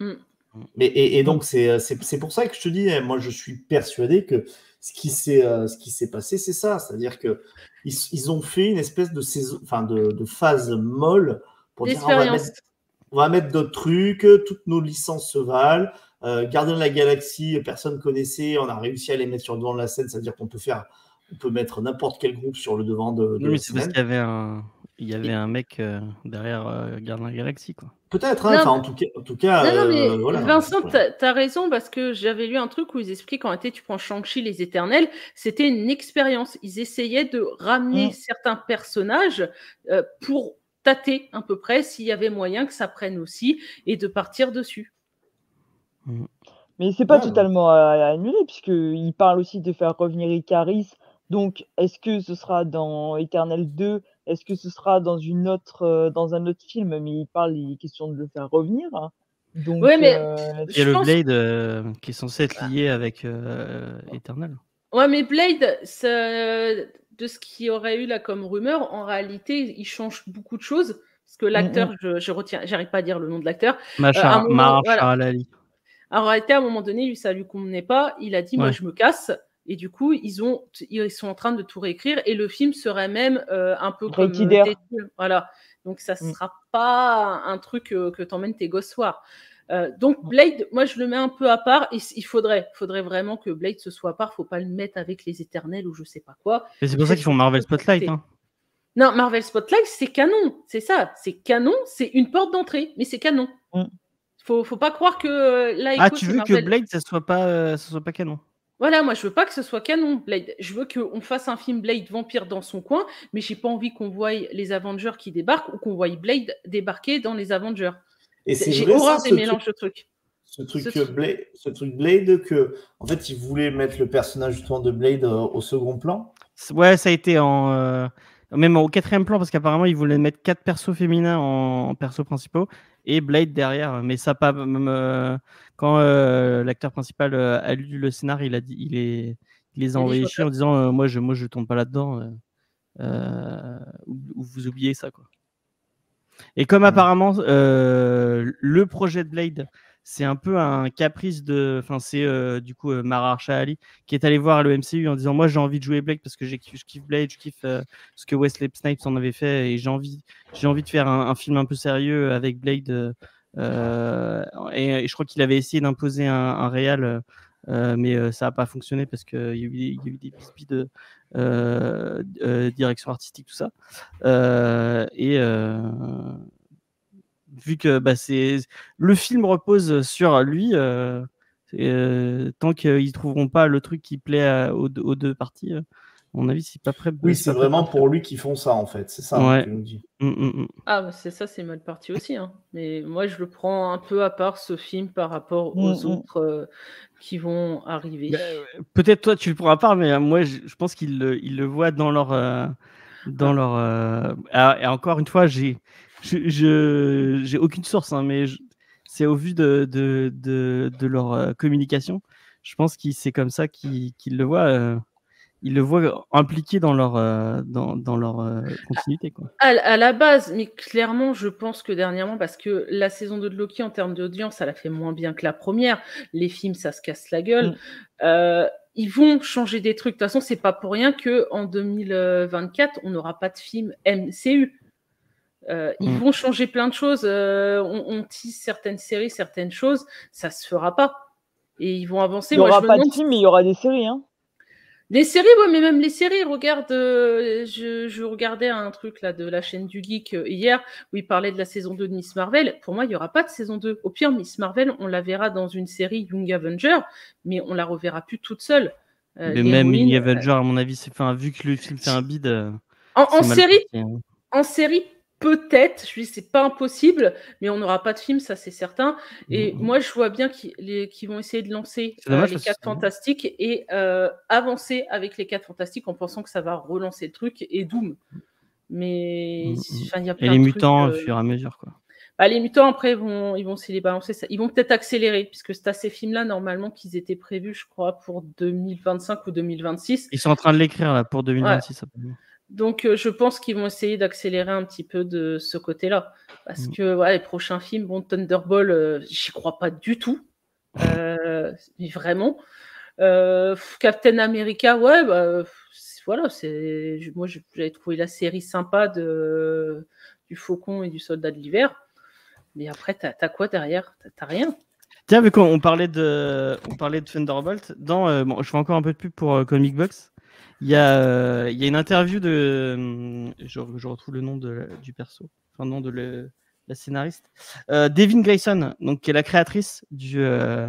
Et donc, c'est pour ça que je te dis, moi, je suis persuadé que ce qui s'est passé, c'est ça. C'est-à-dire qu'ils ont fait une espèce de phase molle pour dire on va mettre d'autres trucs, toutes nos licences se valent. Gardiens de la Galaxie, personne connaissait, on a réussi à les mettre sur le devant de la scène, c'est-à-dire qu'on peut mettre n'importe quel groupe sur le devant de la scène. C'est parce qu'il y avait un mec derrière Gardiens de la Galaxie, quoi. Peut-être, hein, en tout cas. Non, mais voilà, Vincent, t'as raison, parce que j'avais lu un truc où ils expliquent qu'en réalité, tu prends Shang-Chi, les Éternels, c'était une expérience. Ils essayaient de ramener certains personnages pour tâter à peu près s'il y avait moyen que ça prenne aussi et de partir dessus. Mais c'est pas totalement à annuler, puisqu'il parle aussi de faire revenir Ikaris. Donc, est-ce que ce sera dans Éternel 2? Est-ce que ce sera dans un autre film? Mais il est question de le faire revenir. Donc, ouais, mais il y a le Blade qui est censé être lié avec Eternal. Ouais, mais Blade, de ce qu'il y aurait eu là comme rumeur, en réalité, il change beaucoup de choses. Parce que l'acteur, j'arrive pas à dire le nom de l'acteur. Mahershala Ali. En réalité, à un moment donné, ça lui convenait pas. Il a dit, moi, je me casse. Et du coup, ils sont en train de tout réécrire. Et le film serait même un peu comme voilà. Donc, ça sera pas un truc que t'emmènes tes gosses soir. Donc, Blade, moi, je le mets un peu à part. Et il faudrait vraiment que Blade se soit à part. Faut pas le mettre avec les Éternels ou je sais pas quoi. Et c'est pour ça qu'ils font Marvel Spotlight. Hein. Non, Marvel Spotlight, c'est canon. C'est ça. C'est canon. C'est une porte d'entrée. Mais c'est canon. Faut pas croire que là. Tu veux que Blade, ça soit pas canon. Voilà, moi je veux pas que ce soit canon, Blade. Je veux qu'on fasse un film Blade vampire dans son coin, mais j'ai pas envie qu'on voie les Avengers qui débarquent ou qu'on voie Blade débarquer dans les Avengers. Et j'ai horreur des mélanges de trucs. Ce truc Blade, que en fait ils voulaient mettre le personnage justement de Blade au second plan. Ouais, ça a été même au 4e plan, parce qu'apparemment ils voulaient mettre 4 persos féminins en persos principaux et Blade derrière, mais ça pas quand l'acteur principal a lu le scénar, il les a envoyés chier en disant moi je tourne pas là-dedans, ou vous oubliez ça, quoi. Et comme apparemment le projet de Blade, c'est un peu un caprice c'est du coup Mahershala Ali qui est allé voir le MCU en disant moi j'ai envie de jouer Blade parce que je kiffe Blade, je kiffe ce que Wesley Snipes en avait fait et j'ai envie de faire un film un peu sérieux avec Blade, et je crois qu'il avait essayé d'imposer un réal, mais ça n'a pas fonctionné parce qu'il y a eu des bisbis de direction artistique, tout ça, et vu que le film repose sur lui, tant qu'ils ne trouveront pas le truc qui plaît aux deux parties, à mon avis, c'est pas prêt. Oui, c'est vraiment pour lui qu'ils font ça, en fait. C'est ça que tu nous dis. Ah, bah c'est mal parti aussi. Hein. Mais moi, je le prends un peu à part, ce film, par rapport aux autres qui vont arriver. Peut-être toi, tu le prends à part, mais moi, je pense qu'ils le voient dans leur... et encore une fois, j'ai aucune source, hein, mais c'est au vu de leur communication. Je pense que c'est comme ça qu'ils le voient. Ils le voient impliqué dans leur continuité, quoi. À la base, mais clairement, je pense que dernièrement, parce que la saison 2 de Loki, en termes d'audience, elle a fait moins bien que la première. Les films, ça se casse la gueule. ils vont changer des trucs. De toute façon, c'est pas pour rien qu'en 2024, on n'aura pas de film MCU. Ils vont changer plein de choses. On tisse certaines séries, certaines choses. Ça se fera pas. Et ils vont avancer. Il n'y aura pas de film, mais il y aura des séries. Hein. Les séries, ouais, mais même les séries, regarde, je regardais un truc là de la chaîne du Geek hier où il parlait de la saison 2 de Miss Marvel. Pour moi, il n'y aura pas de saison 2. Au pire, Miss Marvel, on la verra dans une série Young Avenger, mais on la reverra plus toute seule. Mais même Young Avenger, à mon avis, vu que le film fait un bide. En série, peut-être, je dis c'est pas impossible, mais on n'aura pas de film, ça c'est certain. Et moi, je vois bien qu'ils vont essayer de lancer les 4 Fantastiques et avancer avec les 4 Fantastiques en pensant que ça va relancer le truc et Doom. Mais y a plein et les mutants au fur et à mesure, quoi. Bah, les mutants, après, ils vont essayer de les balancer. Ils vont peut-être accélérer, puisque c'est à ces films-là, normalement, qu'ils étaient prévus, je crois, pour 2025 ou 2026. Ils sont en train de l'écrire, là, pour 2026. Ouais. Donc, je pense qu'ils vont essayer d'accélérer un petit peu de ce côté-là. Parce que les prochains films, Thunderbolt, j'y crois pas du tout. Mais vraiment. Captain America, voilà. Moi, j'avais trouvé la série sympa du Faucon et du Soldat de l'Hiver. Mais après, t'as quoi derrière? T'as rien. Tiens, vu qu'on parlait de Thunderbolt, je fais encore un peu de pub pour Comic Box. Il y a une interview de. Je retrouve le nom du perso, enfin, le nom de la scénariste. Devin Grayson, donc, qui est la créatrice du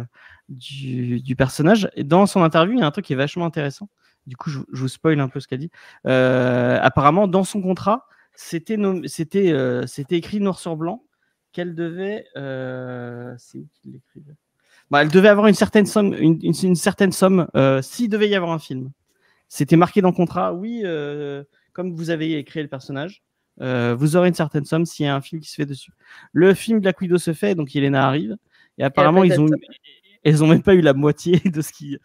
personnage. Et dans son interview, il y a un truc qui est vachement intéressant. Du coup, je vous spoil un peu ce qu'elle dit. Apparemment, dans son contrat, c'était écrit noir sur blanc qu'elle devait. C'est où qu'il l'écrivait ? Elle devait avoir une certaine somme, une certaine somme s'il devait y avoir un film. C'était marqué dans le contrat, oui, comme vous avez créé le personnage, vous aurez une certaine somme s'il y a un film qui se fait dessus. Le film Black Widow se fait, donc Yelena arrive, et apparemment ils ont même pas eu la moitié de ce qui,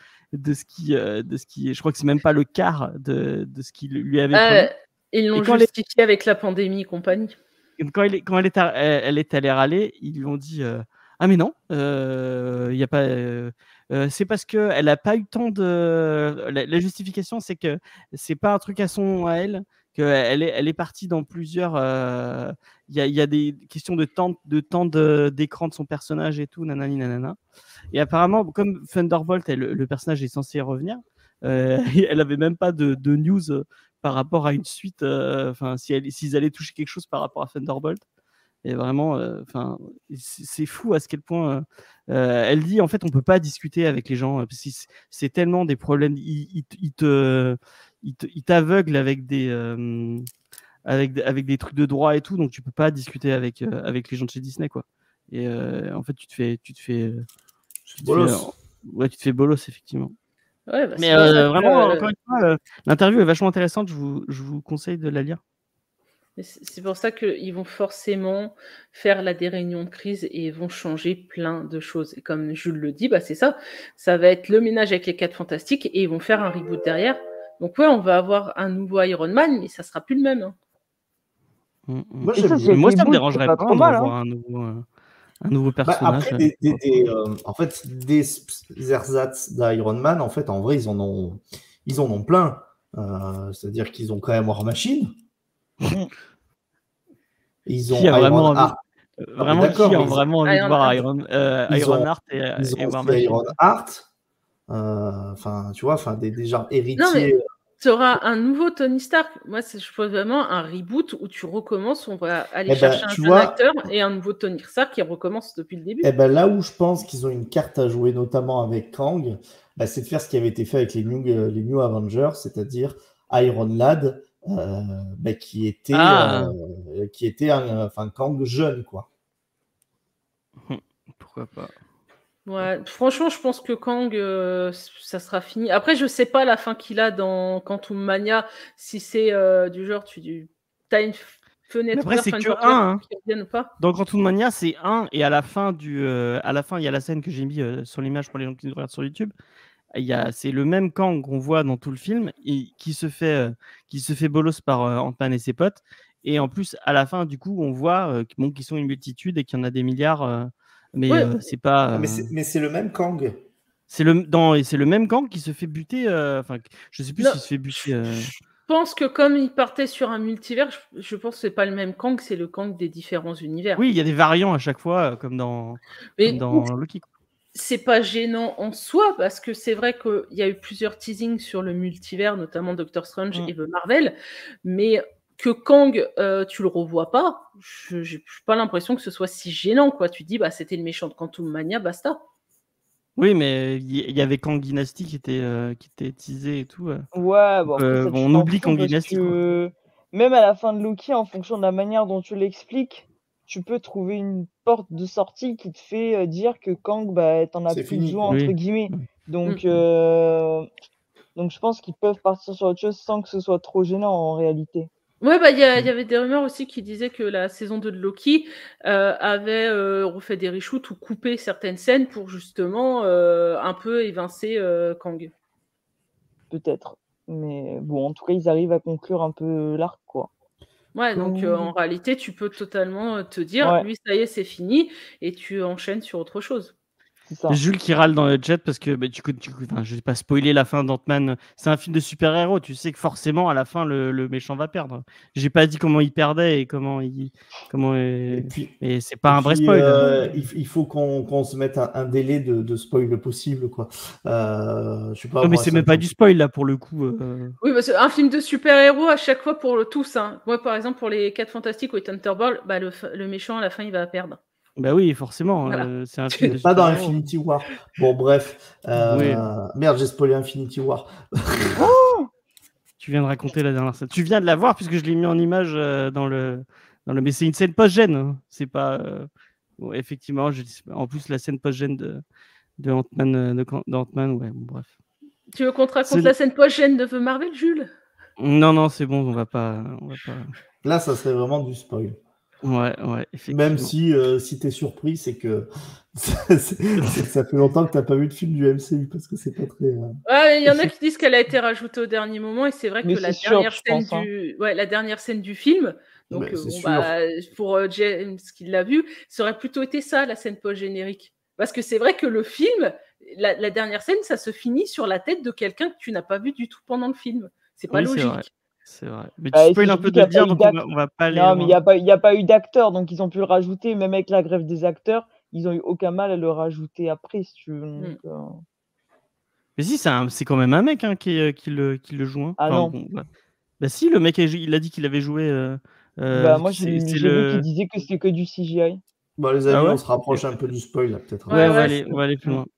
je crois que c'est même pas le quart de ce qui lui avait promis. Ils l'ont justifié avec la pandémie et compagnie. Quand elle est allée râler, ils lui ont dit ah mais non, y a pas. C'est parce que elle a pas eu le temps de. La justification, c'est que c'est pas un truc à elle, qu'elle est partie dans plusieurs. Il y a des questions de temps d'écran de son personnage et tout, nanani nanana. Et apparemment, comme Thunderbolt, le personnage est censé revenir, elle avait même pas de news par rapport à une suite. Enfin, s'ils allaient toucher quelque chose par rapport à Thunderbolt. Et vraiment, c'est fou à quel point elle dit en fait on peut pas discuter avec les gens parce que c'est tellement des problèmes. Ils t'aveuglent avec des trucs de droit et tout, donc tu peux pas discuter avec les gens de chez Disney, quoi. Et en fait tu te fais bolos. Tu te fais bolos, effectivement. Ouais, mais vraiment, encore une fois, l'interview est vachement intéressante. Je vous conseille de la lire. C'est pour ça qu'ils vont forcément faire des réunions de crise et ils vont changer plein de choses. Et comme Jules le dit, c'est ça. Ça va être le ménage avec les 4 Fantastiques et ils vont faire un reboot derrière. Donc on va avoir un nouveau Iron Man, mais ça sera plus le même. Hein. Moi, ça me dérangerait pas de voir un nouveau personnage. Après, en fait, des ersatz d'Iron Man, en fait, en vrai, ils en ont plein. C'est-à-dire qu'ils ont quand même War Machine. Ils ont vraiment Iron envie de voir Iron Heart et War Machine. Iron Heart. Tu vois, des gens héritiers. Tu auras un nouveau Tony Stark. Moi, je pose vraiment un reboot où tu recommences. On va aller chercher un jeune acteur et un nouveau Tony Stark qui recommence depuis le début. Là où je pense qu'ils ont une carte à jouer, notamment avec Kang, c'est de faire ce qui avait été fait avec les New Avengers, c'est-à-dire Iron Lad, qui était un Kang jeune, quoi. Pourquoi pas. Ouais, franchement, je pense que Kang, ça sera fini. Après, je sais pas la fin qu'il a dans Quantum Mania, si c'est du genre, t'as une fenêtre. Après, c'est que 1. Ou pas. Dans Quantum Mania, c'est 1, et à la fin, il y a la scène que j'ai mis sur l'image pour les gens qui nous regardent sur YouTube. C'est le même Kang qu'on voit dans tout le film, et qui se fait bolos par Ant-Man et ses potes. Et en plus, à la fin, du coup, on voit qu'ils sont une multitude et qu'il y en a des milliards. Mais c'est pas. Mais c'est le même Kang. C'est le même Kang qui se fait buter. Je sais plus s'il se fait buter. Je pense que comme il partait sur un multivers, je pense que c'est pas le même Kang, c'est le Kang des différents univers. Oui, il y a des variants à chaque fois, comme dans Loki. C'est pas gênant en soi, parce que c'est vrai qu'il y a eu plusieurs teasings sur le multivers, notamment Doctor Strange et The Marvel, mais que Kang, tu le revois pas, j'ai pas l'impression que ce soit si gênant, quoi. Tu dis, c'était le méchant de Quantum Mania, basta. Oui, mais il y avait Kang Dynasty qui était teasé et tout. Ouais, on oublie Kang Dynasty. Même à la fin de Loki, en fonction de la manière dont tu l'expliques, tu peux trouver une porte de sortie qui te fait dire que Kang, t'en as plus besoin, entre guillemets. Donc, donc je pense qu'ils peuvent partir sur autre chose sans que ce soit trop gênant en réalité. Ouais, il y avait des rumeurs aussi qui disaient que la saison 2 de Loki avait refait des reshoots ou coupé certaines scènes pour justement un peu évincer Kang. Peut-être. Mais bon, en tout cas, ils arrivent à conclure un peu l'arc, quoi. Ouais, donc en réalité, tu peux totalement te dire, lui, ça y est, c'est fini, et tu enchaînes sur autre chose. Jules qui râle dans le chat parce que je vais pas spoiler la fin d'Ant-Man. C'est un film de super-héros. Tu sais que forcément à la fin le méchant va perdre. J'ai pas dit comment il perdait et comment et c'est pas un vrai spoil. Il faut qu'on se mette un délai de spoil possible, quoi. Je sais pas. Non, mais c'est même pas du spoil là pour le coup. Oui, parce qu'un film de super-héros à chaque fois pour tous. Hein. Moi, par exemple, pour les 4 Fantastiques ou les Thunderbolts, le méchant à la fin il va perdre. Bah oui, forcément. Voilà. C'est un film de pas dans Infinity War. Bon, bref. Oui. Merde, j'ai spoilé Infinity War. Tu viens de raconter la dernière scène. Tu viens de la voir puisque je l'ai mis en image dans le. Mais c'est une scène post-gène. Hein. C'est pas. Bon, effectivement, en plus, la scène post-gène de Ant-Man, ouais, bon, bref. Tu veux qu'on te raconte la scène post-gène de The Marvel, Jules? Non, c'est bon, on va pas. Là, ça serait vraiment du spoil. Ouais, effectivement. Même si t'es surpris, c'est que ça fait longtemps que t'as pas vu de film du MCU parce que c'est pas très. Ouais, il y en a qui disent qu'elle a été rajoutée au dernier moment et c'est vrai que la dernière scène du film, donc pour James qui l'a vu, ça aurait plutôt été ça la scène post-générique. Parce que c'est vrai que le film, la dernière scène, ça se finit sur la tête de quelqu'un que tu n'as pas vu du tout pendant le film. C'est pas logique. C'est vrai. Mais tu spoil un peu de le dire, donc on va pas aller. Non, mais il n'y a pas eu d'acteur, donc ils ont pu le rajouter. Même avec la grève des acteurs, ils ont eu aucun mal à le rajouter après, si tu veux. Donc, Mais si, c'est quand même un mec qui le joue. Hein. Ah non. Bon, bah si, le mec, il a dit qu'il avait joué. Moi, j'ai vu qu'il disait que c'était que du CGI. Bon, les amis, on se rapproche un peu du spoil, là, peut-être. Ouais, on va aller plus loin.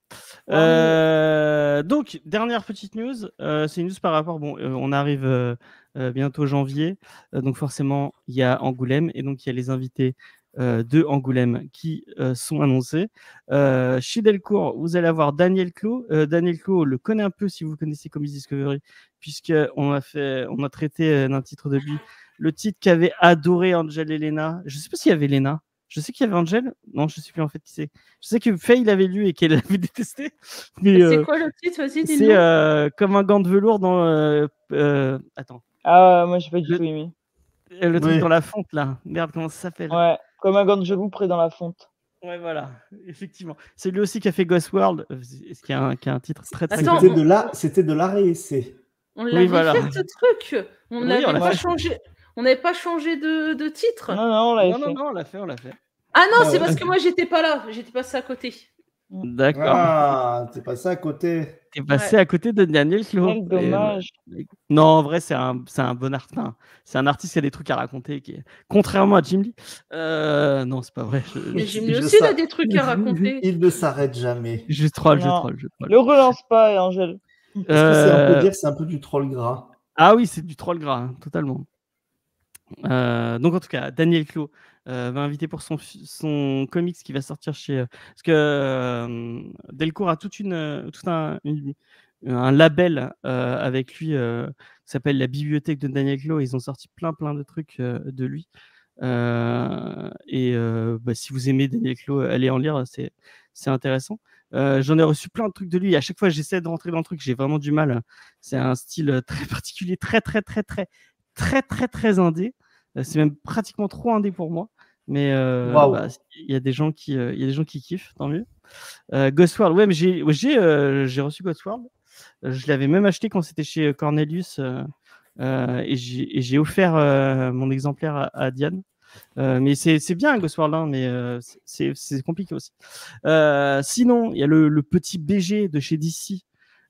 Donc, dernière petite news. C'est une news par rapport. Bon, on arrive bientôt janvier. Donc, forcément, il y a Angoulême. Et donc, il y a les invités de Angoulême qui sont annoncés. Chez Delcourt, vous allez avoir Daniel Clos. Daniel Clos, le connaît un peu si vous connaissez Comics Discovery, puisqu'on a traité d'un titre de lui. Le titre qu'avait adoré Angel et Lena. Je ne sais pas s'il y avait Lena. Je sais qu'il y avait Angel. Non, je ne sais plus en fait qui c'est. Je sais que Faye l'avait lu et qu'elle l'avait détesté. Mais c'est quoi le titre? Vas-y, dis-nous. C'est comme un gant de velours dans. Attends. Ah, moi, j'ai pas du tout aimé. Le truc dans la fonte, là. Merde, comment ça s'appelle? Ouais, comme un gant de velours près dans la fonte. Ouais, voilà, effectivement. C'est lui aussi qui a fait Ghost World, qui a un titre très très. C'était de l'ARC. On l'avait fait ce truc. On n'avait pas changé. On n'avait pas changé de titre. Non, on l'a fait. Ah non, c'est parce que moi j'étais pas là, j'étais passé à côté. D'accord. Ah, t'es passé à côté. T'es passé à côté de Daniel Clos. Dommage. Non, en vrai, c'est un bon artiste. C'est un artiste qui a des trucs à raconter. Contrairement à Jim Lee. Non, c'est pas vrai. Mais Jim Lee aussi, il a des trucs à raconter. Il ne s'arrête jamais. Je troll. Le relance pas, Angèle. Est-ce que on peut dire que c'est un peu du troll gras? Ah oui, c'est du troll gras, hein, totalement. Donc en tout cas, Daniel Clos va inviter pour son comics qui va sortir chez... parce que Delcourt a tout un label avec lui qui s'appelle la bibliothèque de Daniel Clos. Ils ont sorti plein de trucs de lui. Si vous aimez Daniel Clos, allez en lire, c'est intéressant. J'en ai reçu plein de trucs de lui. À chaque fois, j'essaie de rentrer dans le truc. J'ai vraiment du mal. C'est un style très particulier, très indé. C'est même pratiquement trop indé pour moi. Mais il y a des gens qui kiffent, tant mieux. Ghostworld, ouais, mais j'ai reçu Ghostworld. Je l'avais même acheté quand c'était chez Cornelius et j'ai offert mon exemplaire à Diane. Mais c'est bien Ghostworld, hein, mais c'est compliqué aussi. Sinon, il y a le petit BG de chez DC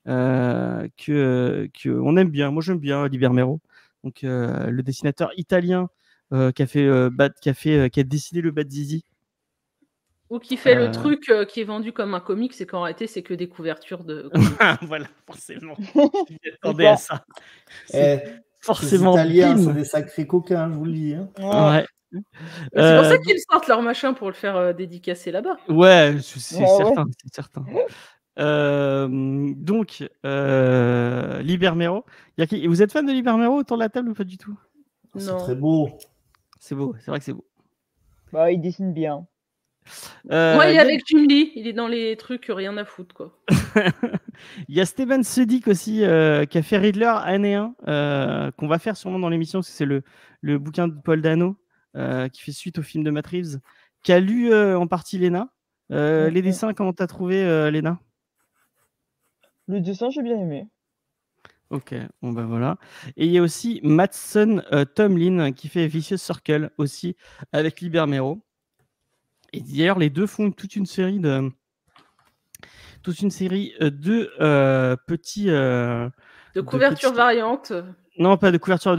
que on aime bien. Moi, j'aime bien Libermero. Donc, le dessinateur italien qui a dessiné le Bad Zizi. Ou qui fait le truc qui est vendu comme un comic, c'est qu'en réalité, c'est que des couvertures de voilà, forcément. Je m'attendais à ça. Forcément. Les Italiens, c'est des sacrés coquins, je vous le dis. Hein. Ouais. C'est pour ça qu'ils sortent leur machin pour le faire dédicacer là-bas. Ouais, c'est certain, c'est certain. Donc, Libermero. Vous êtes fan de Libermero autour de la table ou pas du tout? C'est très beau. C'est beau, c'est vrai que c'est beau. Bah, il dessine bien. Moi, il est avec Jim Lee, il est dans les trucs rien à foutre, quoi. Il y a Steven Sudik aussi qui a fait Riddler année 1, qu'on va faire sûrement dans l'émission, parce que c'est le bouquin de Paul Dano qui fait suite au film de Matt Reeves, qui a lu en partie Léna. Les dessins, comment t'as trouvé Léna? Le dessin, j'ai bien aimé. Ok, bon ben voilà. Et il y a aussi Mattson Tomlin qui fait Vicious Circle aussi avec Libermero. Et d'ailleurs, les deux font toute une série de petits de couvertures variantes. Non, pas de couverture,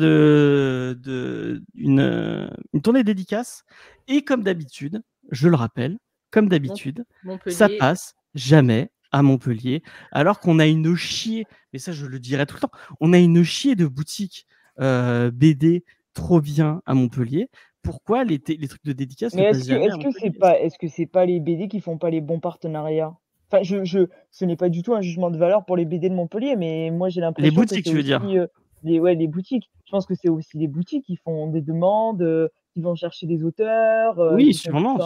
une tournée dédicace. Et comme d'habitude, je le rappelle, comme d'habitude, ça passe jamais à Montpellier, alors qu'on a une chier, mais ça je le dirai tout le temps, on a une chier de boutiques BD trop bien à Montpellier. Pourquoi les trucs de dédicace ne passent jamais à Montpellier? Est-ce que c'est pas les BD qui font pas les bons partenariats? Enfin, ce n'est pas du tout un jugement de valeur pour les BD de Montpellier, mais moi j'ai l'impression les boutiques, que tu veux dire? Les boutiques. Je pense que c'est aussi les boutiques qui font des demandes, qui vont chercher des auteurs. Oui, sûrement.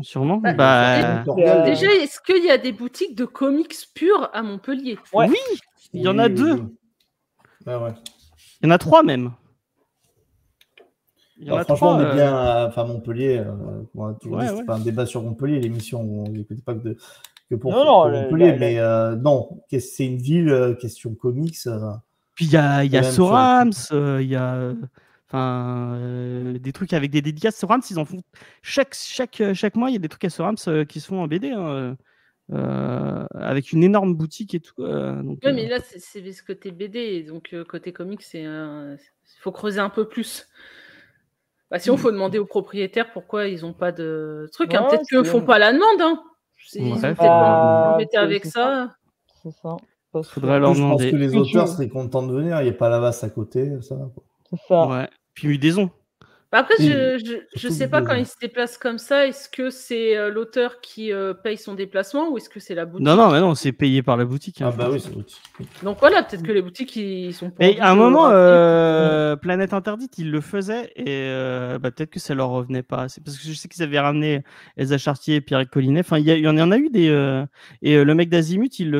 Déjà, est-ce qu'il y a des boutiques de comics purs à Montpellier? Oui, il y en a 2. Ah ouais. Il y en a 3 même. Franchement, on est bien à Montpellier. C'est pas un débat sur Montpellier, l'émission. On n'écoute pas que pour Montpellier, mais non, c'est une ville, question comics. Puis il y a Sorams, il y a des trucs avec des dédicaces. Sorams, ils en font chaque mois, il y a des trucs à Sorams qui se font en BD, avec une énorme boutique et tout. Oui, mais là, c'est ce côté BD, donc côté comics, il faut creuser un peu plus. Bah, sinon, il faut demander aux propriétaires pourquoi ils n'ont pas de truc. Hein. Peut-être qu'ils ne font pas la demande. Hein. Ils ont peut-être pas embêté avec ça. C'est ça. Faudrait leur demander. Je pense que les auteurs seraient contents de venir. Il n'y a pas la Vasse à côté. Ça va, quoi. C'est ça. Ouais. Puis Udaison. Bah après, je sais pas quand il se déplace comme ça, est-ce que c'est l'auteur qui paye son déplacement ou est-ce que c'est la boutique? Non, mais non, c'est payé par la boutique. Ah bah oui, c'est la boutique. Donc voilà, peut-être que les boutiques, ils sont pas... Et à un moment, Planète Interdite, ils le faisaient et peut-être que ça leur revenait pas. C'est parce que je sais qu'ils avaient ramené Elsa Chartier et Pierre Collinet. Enfin, il y en a eu des... et le mec d'Azimut, il le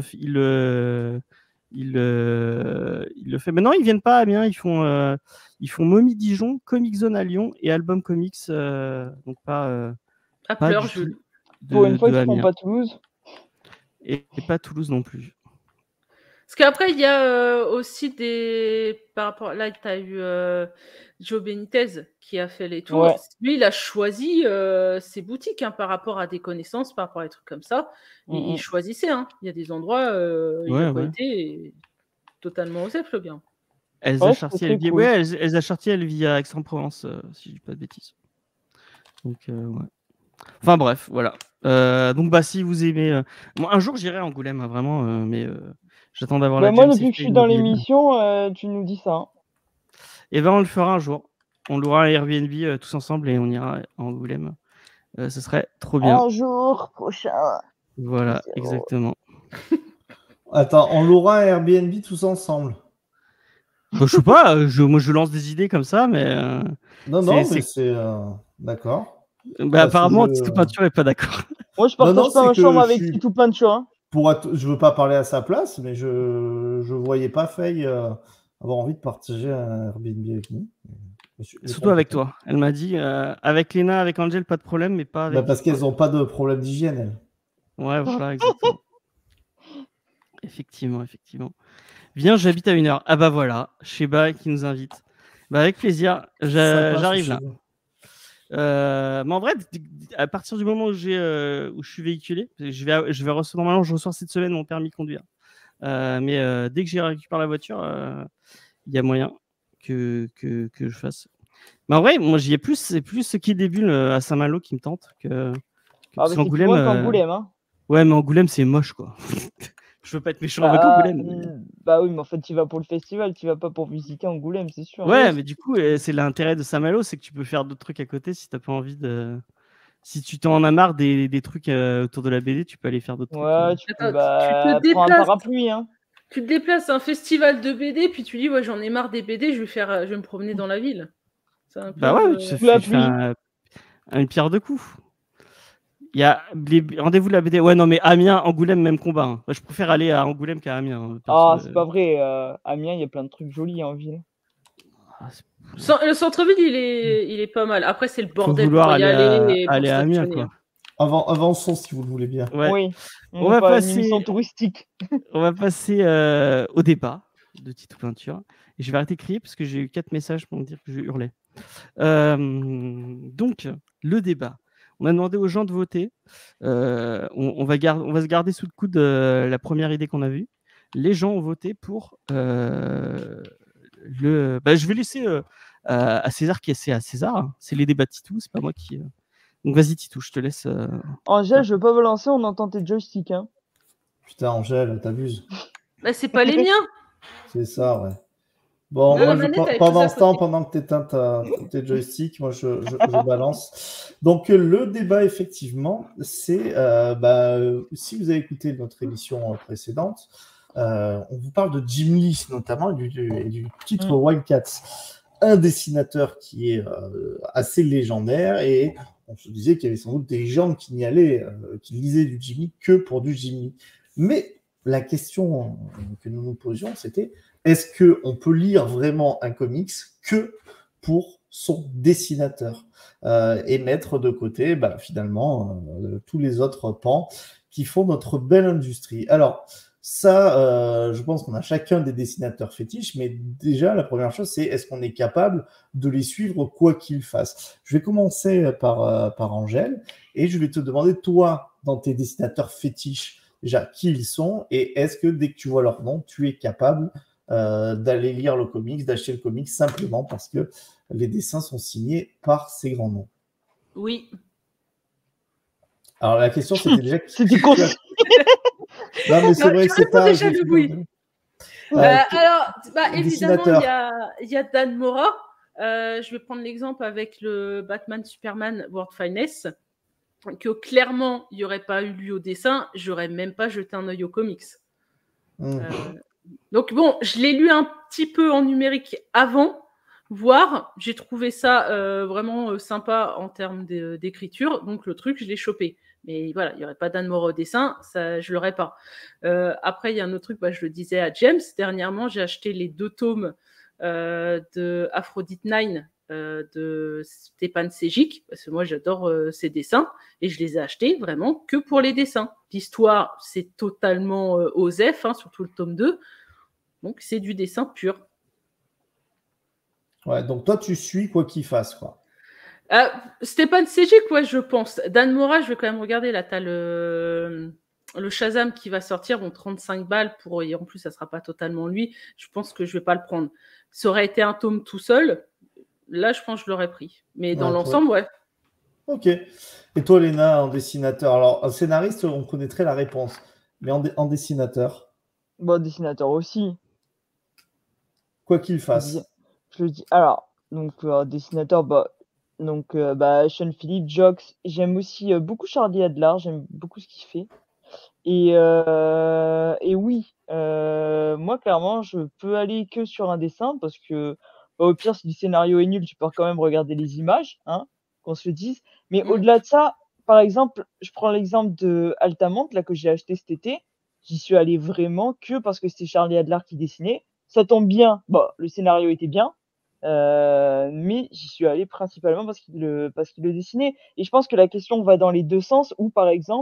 fait. Maintenant, ils viennent pas à Amiens, ils font Momie Dijon, Comic Zone à Lyon et Album Comics, donc pas pleurs, Jules. Pour une fois, ils font pas Toulouse. Et pas Toulouse non plus. Parce qu'après, il y a aussi des... Par rapport... Là, tu as eu Joe Benitez qui a fait les tours. Ouais. Lui, il a choisi ses boutiques par rapport à des connaissances, par rapport à des trucs comme ça. Il choisissait. Hein. Il y a des endroits, il n'a pas été totalement osé, le bien. Elsa Chartier, elle vit à Aix-en-Provence, si je dis pas de bêtises. Donc, ouais. Enfin bref, voilà. Donc si vous aimez, moi un jour j'irai à Angoulême, hein, vraiment, mais j'attends d'avoir la. Moi, depuis que je suis dans l'émission, tu nous dis ça. Hein. Et on le fera un jour. On louera un Airbnb tous ensemble et on ira à Angoulême. Ce serait trop bien. Un jour prochain. Voilà, exactement. Attends, on louera un Airbnb tous ensemble. Je sais pas, moi je lance des idées comme ça, mais. Non, mais c'est. D'accord. Bah, apparemment, Tito Peinture n'est pas d'accord. Moi, je partage pas ma chambre avec Tito Peinture. Hein. Je veux pas parler à sa place, mais je voyais pas Faye avoir envie de partager un Airbnb avec nous. Surtout avec toi. Elle m'a dit, avec Léna, avec Angel, pas de problème, mais pas avec... parce qu'elles n'ont pas de problème d'hygiène, elles. Ouais, voilà, exactement. Effectivement. Viens, j'habite à 1 heure. Ah bah voilà, Sheba qui nous invite. Bah avec plaisir, j'arrive là. Mais en vrai, à partir du moment où je suis véhiculé, normalement je reçois cette semaine mon permis de conduire. Mais dès que j'ai récupéré la voiture, il y a moyen que je fasse. Mais en vrai, moi, c'est plus ce qui débute à Saint-Malo qui me tente parce qu'Angoulême. Hein. Ouais, mais Angoulême, c'est moche, quoi. Je veux pas être méchant avec Angoulême. Bah oui, mais en fait, tu vas pour le festival, tu vas pas pour visiter Angoulême, c'est sûr. Ouais, mais du coup, c'est l'intérêt de Saint-Malo, c'est que tu peux faire d'autres trucs à côté si t'as pas envie de. Si tu t'en as marre des trucs autour de la BD, tu peux aller faire d'autres trucs. Ouais, tu peux prendre un parapluie, hein. Tu te déplaces à un festival de BD, puis tu dis ouais, j'en ai marre des BD, je vais me promener dans la ville. C'est un peu, bah ouais, tu fais une pierre deux coups. Il y a les rendez-vous de la BD. Ouais, non, mais Amiens, Angoulême, même combat. Hein. Je préfère aller à Angoulême qu'à Amiens. C'est pas vrai. Amiens, il y a plein de trucs jolis en ville. Le centre-ville, il est pas mal. Après, c'est le bordel pour y aller à Amiens, quoi. Avançons si vous le voulez bien. Ouais. Oui. On va passer une émission touristique. On va passer au débat de Titre Peinture. Et je vais arrêter de crier parce que j'ai eu 4 messages pour me dire que je hurlais. Donc, le débat. On a demandé aux gens de voter. On va se garder sous le coude la première idée qu'on a vue. Les gens ont voté pour je vais laisser à César qui est à César. Hein. C'est les débats de Titou, c'est pas moi qui. Donc vas-y Titou, je te laisse. Angèle, je veux pas me lancer, on entend tes joysticks. Hein. Putain, Angèle, t'abuses. Bah, c'est pas les miens. C'est ça, ouais. Bon, moi, pendant ce temps, pendant que tu éteins tes joysticks, moi, je balance. Donc, le débat, effectivement, c'est si vous avez écouté notre émission précédente, on vous parle de Jim Lee, notamment, et du titre Wildcats, un dessinateur qui est assez légendaire, et on se disait qu'il y avait sans doute des gens qui lisaient du Jim Lee que pour du Jim Lee. Mais la question que nous nous posions, c'était est-ce qu'on peut lire vraiment un comics que pour son dessinateur et mettre de côté finalement tous les autres pans qui font notre belle industrie. Alors ça, je pense qu'on a chacun des dessinateurs fétiches, mais déjà la première chose c'est est-ce qu'on est capable de les suivre quoi qu'ils fassent. Je vais commencer par Angèle et je vais te demander toi dans tes dessinateurs fétiches déjà qui ils sont et est-ce que dès que tu vois leur nom tu es capable d'aller lire le comics, d'acheter le comics simplement parce que les dessins sont signés par ces grands noms. Oui. Alors la question c'était déjà... C'était con. Non mais c'est vrai que c'est pas... Déjà le oui. Alors, évidemment, il y a Dan Mora. Je vais prendre l'exemple avec le Batman Superman World Finest, que clairement, il n'y aurait pas eu lui au dessin, j'aurais même pas jeté un œil aux comics. Donc bon, je l'ai lu un petit peu en numérique avant, voire j'ai trouvé ça vraiment sympa en termes d'écriture, donc le truc, je l'ai chopé. Mais voilà, il n'y aurait pas Dan Mora au dessin, ça, je ne l'aurais pas. Après, il y a un autre truc, je le disais à James, dernièrement, j'ai acheté les 2 tomes de Aphrodite 9 de Stepan Sejic, parce que moi j'adore ses dessins, et je les ai achetés vraiment que pour les dessins. L'histoire, c'est totalement OSEF, surtout le tome 2, donc c'est du dessin pur. Ouais, donc toi tu suis quoi qu'il fasse, quoi. Stepan Sejic, ouais, je pense. Dan Mora, je vais quand même regarder, là, t'as le Shazam qui va sortir, 35 balles, et en plus ça sera pas totalement lui, je pense que je vais pas le prendre. Ça aurait été un tome tout seul, là, je pense que je l'aurais pris. Mais dans l'ensemble, ouais. Ok. Et toi, Léna, en dessinateur? Alors, un scénariste, on connaîtrait la réponse. Mais en dessinateur? Bon, dessinateur aussi. Quoi qu'il fasse. Je le dis. Alors, donc, dessinateur, Sean Phillippe, Jox. J'aime aussi beaucoup Charlie Adler. J'aime beaucoup ce qu'il fait. Et oui, moi, clairement, je peux aller que sur un dessin parce que au pire, si le scénario est nul, tu peux quand même regarder les images, qu'on se le dise. Mais au-delà de ça, par exemple, je prends l'exemple de Altamont, là, que j'ai acheté cet été. J'y suis allé vraiment que parce que c'était Charlie Adler qui dessinait. Ça tombe bien. Bon, le scénario était bien. Mais j'y suis allé principalement parce qu'il le dessinait. Et je pense que la question va dans les deux sens, où, par exemple,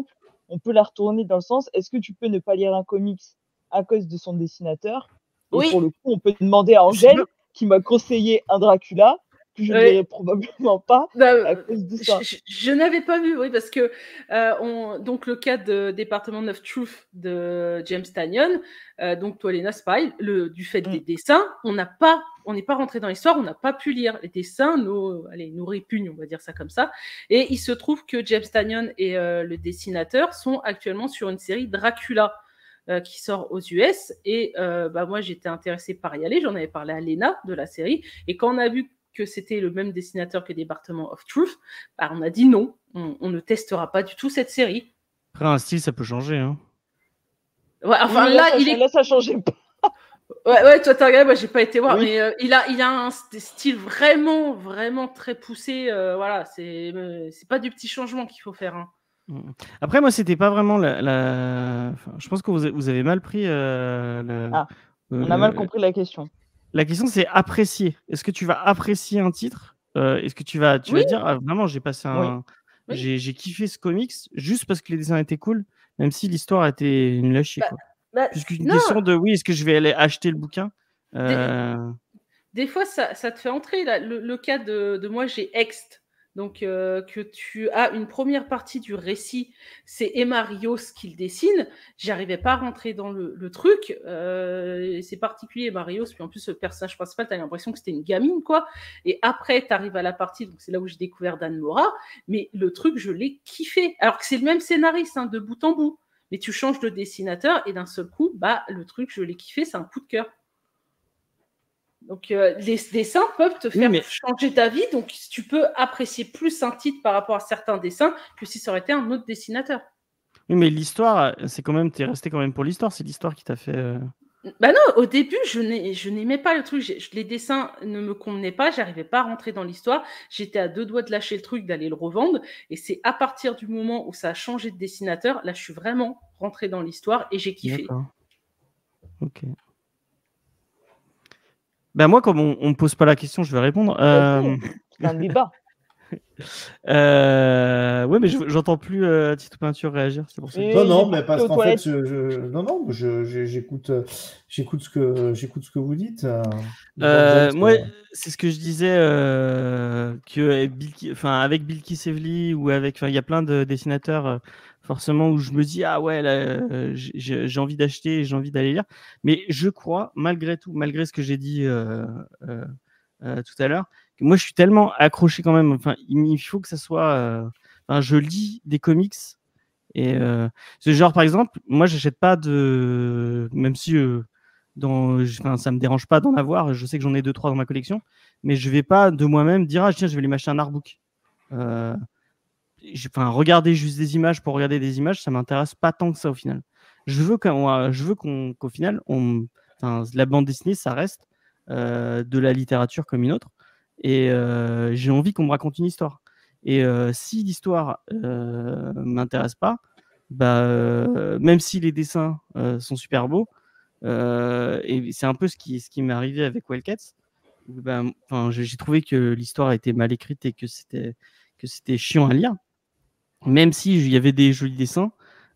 on peut la retourner dans le sens, est-ce que tu peux ne pas lire un comics à cause de son dessinateur? Et Oui. pour le coup, on peut demander à Angèle, qui m'a conseillé un Dracula, que je ne lirai probablement pas à cause de ça. Je n'avais pas vu, oui, parce que donc le cas de Department of Truth de James Tynion, donc Tolena Spy, du fait des dessins, on n'est pas rentré dans l'histoire, on n'a pas pu lire les dessins, nous répugnent, on va dire ça comme ça. Et il se trouve que James Tynion et le dessinateur sont actuellement sur une série Dracula. Qui sort aux US, et moi j'étais intéressée par y aller, j'en avais parlé à Léna de la série, et quand on a vu que c'était le même dessinateur que Department of Truth, on a dit non, on ne testera pas du tout cette série. Après, un style, ça peut changer. Hein. Ouais, enfin, là, ça changeait pas. Ouais, toi t'as regardé, moi j'ai pas été voir, mais il a un style vraiment, vraiment très poussé. Voilà, c'est pas du petit changement qu'il faut faire. Hein. Après, moi, c'était pas vraiment Enfin, je pense que vous avez mal pris. On a mal compris la question. La question, c'est apprécier. Est-ce que tu vas apprécier un titre? Est-ce que tu vas dire vraiment, j'ai passé j'ai kiffé ce comics juste parce que les dessins étaient cool, même si l'histoire était une lâcherie. Puisqu'une question de est-ce que je vais aller acheter le bouquin? Des fois, ça te fait entrer. Là. Le cas de moi, j'ai Ext. Donc, que tu as une première partie du récit, c'est Emma Rios qui le dessine. J'arrivais pas à rentrer dans le truc. C'est particulier, Emma Rios. Puis en plus, le personnage principal, tu as l'impression que c'était une gamine, quoi. Et après, tu arrives à la partie, donc c'est là où j'ai découvert Dan Mora. Mais le truc, je l'ai kiffé. Alors que c'est le même scénariste, de bout en bout. Mais tu changes de dessinateur et d'un seul coup, le truc, je l'ai kiffé, c'est un coup de cœur. Donc, les dessins peuvent te faire changer d'avis. Donc, tu peux apprécier plus un titre par rapport à certains dessins que si ça aurait été un autre dessinateur. Oui, mais l'histoire, c'est quand même, t'es resté quand même pour l'histoire. C'est l'histoire qui t'a fait. Non, au début, je n'aimais pas le truc. Les dessins ne me convenaient pas. J'arrivais pas à rentrer dans l'histoire. J'étais à 2 doigts de lâcher le truc, d'aller le revendre. Et c'est à partir du moment où ça a changé de dessinateur, là, je suis vraiment rentrée dans l'histoire et j'ai kiffé. D'accord. Ok. Moi, comme on me pose pas la question, je vais répondre. C'est un débat. Ouais, mais j'entends plus Tito Peinture réagir. C'est pour ça. Non, mais parce qu'en fait, j'écoute ce que vous dites. Moi, c'est ce que je disais que avec Bilky Sevely ou avec, il y a plein de dessinateurs. Forcément, où je me dis là, j'ai envie d'acheter, j'ai envie d'aller lire. Mais je crois, malgré tout, malgré ce que j'ai dit tout à l'heure, que moi je suis tellement accroché quand même. Enfin, il faut que ça soit. Je lis des comics et ce genre, par exemple, moi j'achète pas même si ça me dérange pas d'en avoir. Je sais que j'en ai 2-3 dans ma collection, mais je vais pas de moi-même dire tiens, je vais aller m'acheter un artbook. Regarder juste des images pour regarder des images, ça m'intéresse pas tant que ça au final. Je veux qu'au final, la bande dessinée, ça reste de la littérature comme une autre. Et j'ai envie qu'on me raconte une histoire. Et si l'histoire m'intéresse pas, même si les dessins sont super beaux, et c'est un peu ce qui m'est arrivé avec Wildcats. J'ai trouvé que l'histoire était mal écrite et que c'était chiant à lire. Même si il y avait des jolis dessins,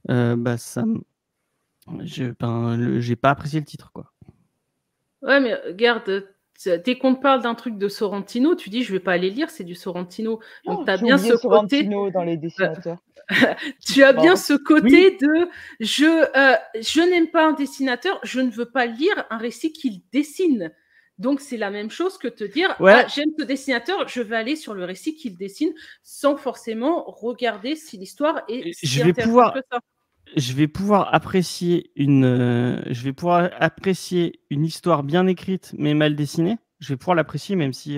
j'ai pas apprécié le titre, quoi. Ouais, mais regarde, dès qu'on te parle d'un truc de Sorrentino, tu dis je vais pas aller lire, c'est du Sorrentino. Donc tu as bien ce Sorrentino côté dans les dessinateurs. Tu as bien ce côté de je n'aime pas un dessinateur, je ne veux pas lire un récit qu'il dessine. Donc c'est la même chose que te dire j'aime ce dessinateur, je vais aller sur le récit qu'il dessine sans forcément regarder si l'histoire est si intéressante que ça. Je vais pouvoir apprécier une histoire bien écrite mais mal dessinée. Je vais pouvoir l'apprécier même si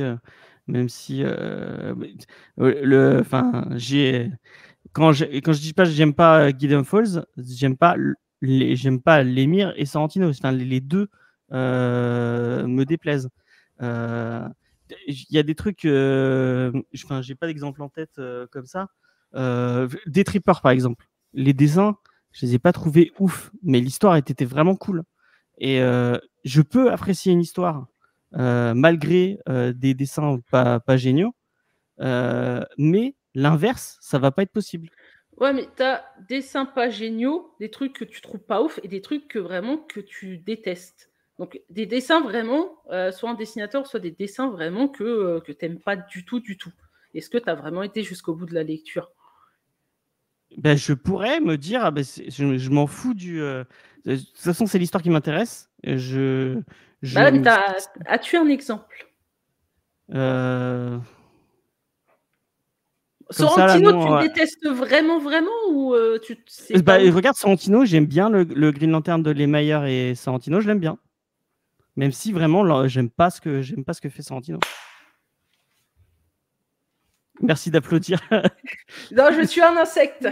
quand je dis pas j'aime pas Gideon Falls, j'aime pas Lemire et Sorrentino. Enfin, les deux me déplaisent. Il y a des trucs, j'ai pas d'exemple en tête comme ça. Des Trippers par exemple. Les dessins, je les ai pas trouvés ouf, mais l'histoire était vraiment cool. Et je peux apprécier une histoire malgré des dessins pas géniaux, mais l'inverse, ça va pas être possible. Ouais, mais t'as des dessins pas géniaux, des trucs que tu trouves pas ouf et des trucs que tu détestes. Donc des dessins vraiment, soit un dessinateur, soit des dessins vraiment que t'aimes pas du tout. Est-ce que tu as vraiment été jusqu'au bout de la lecture? Ben, je pourrais me dire, je m'en fous de toute façon, c'est l'histoire qui m'intéresse. Bah, mais as-tu un exemple? Sorrentino, tu détestes vraiment ou regarde Sorrentino, j'aime bien le Green Lantern de Lemire et Sorrentino, je l'aime bien. Même si vraiment, j'aime pas ce que fait Sorrentino. Merci d'applaudir. Non, je suis un insecte.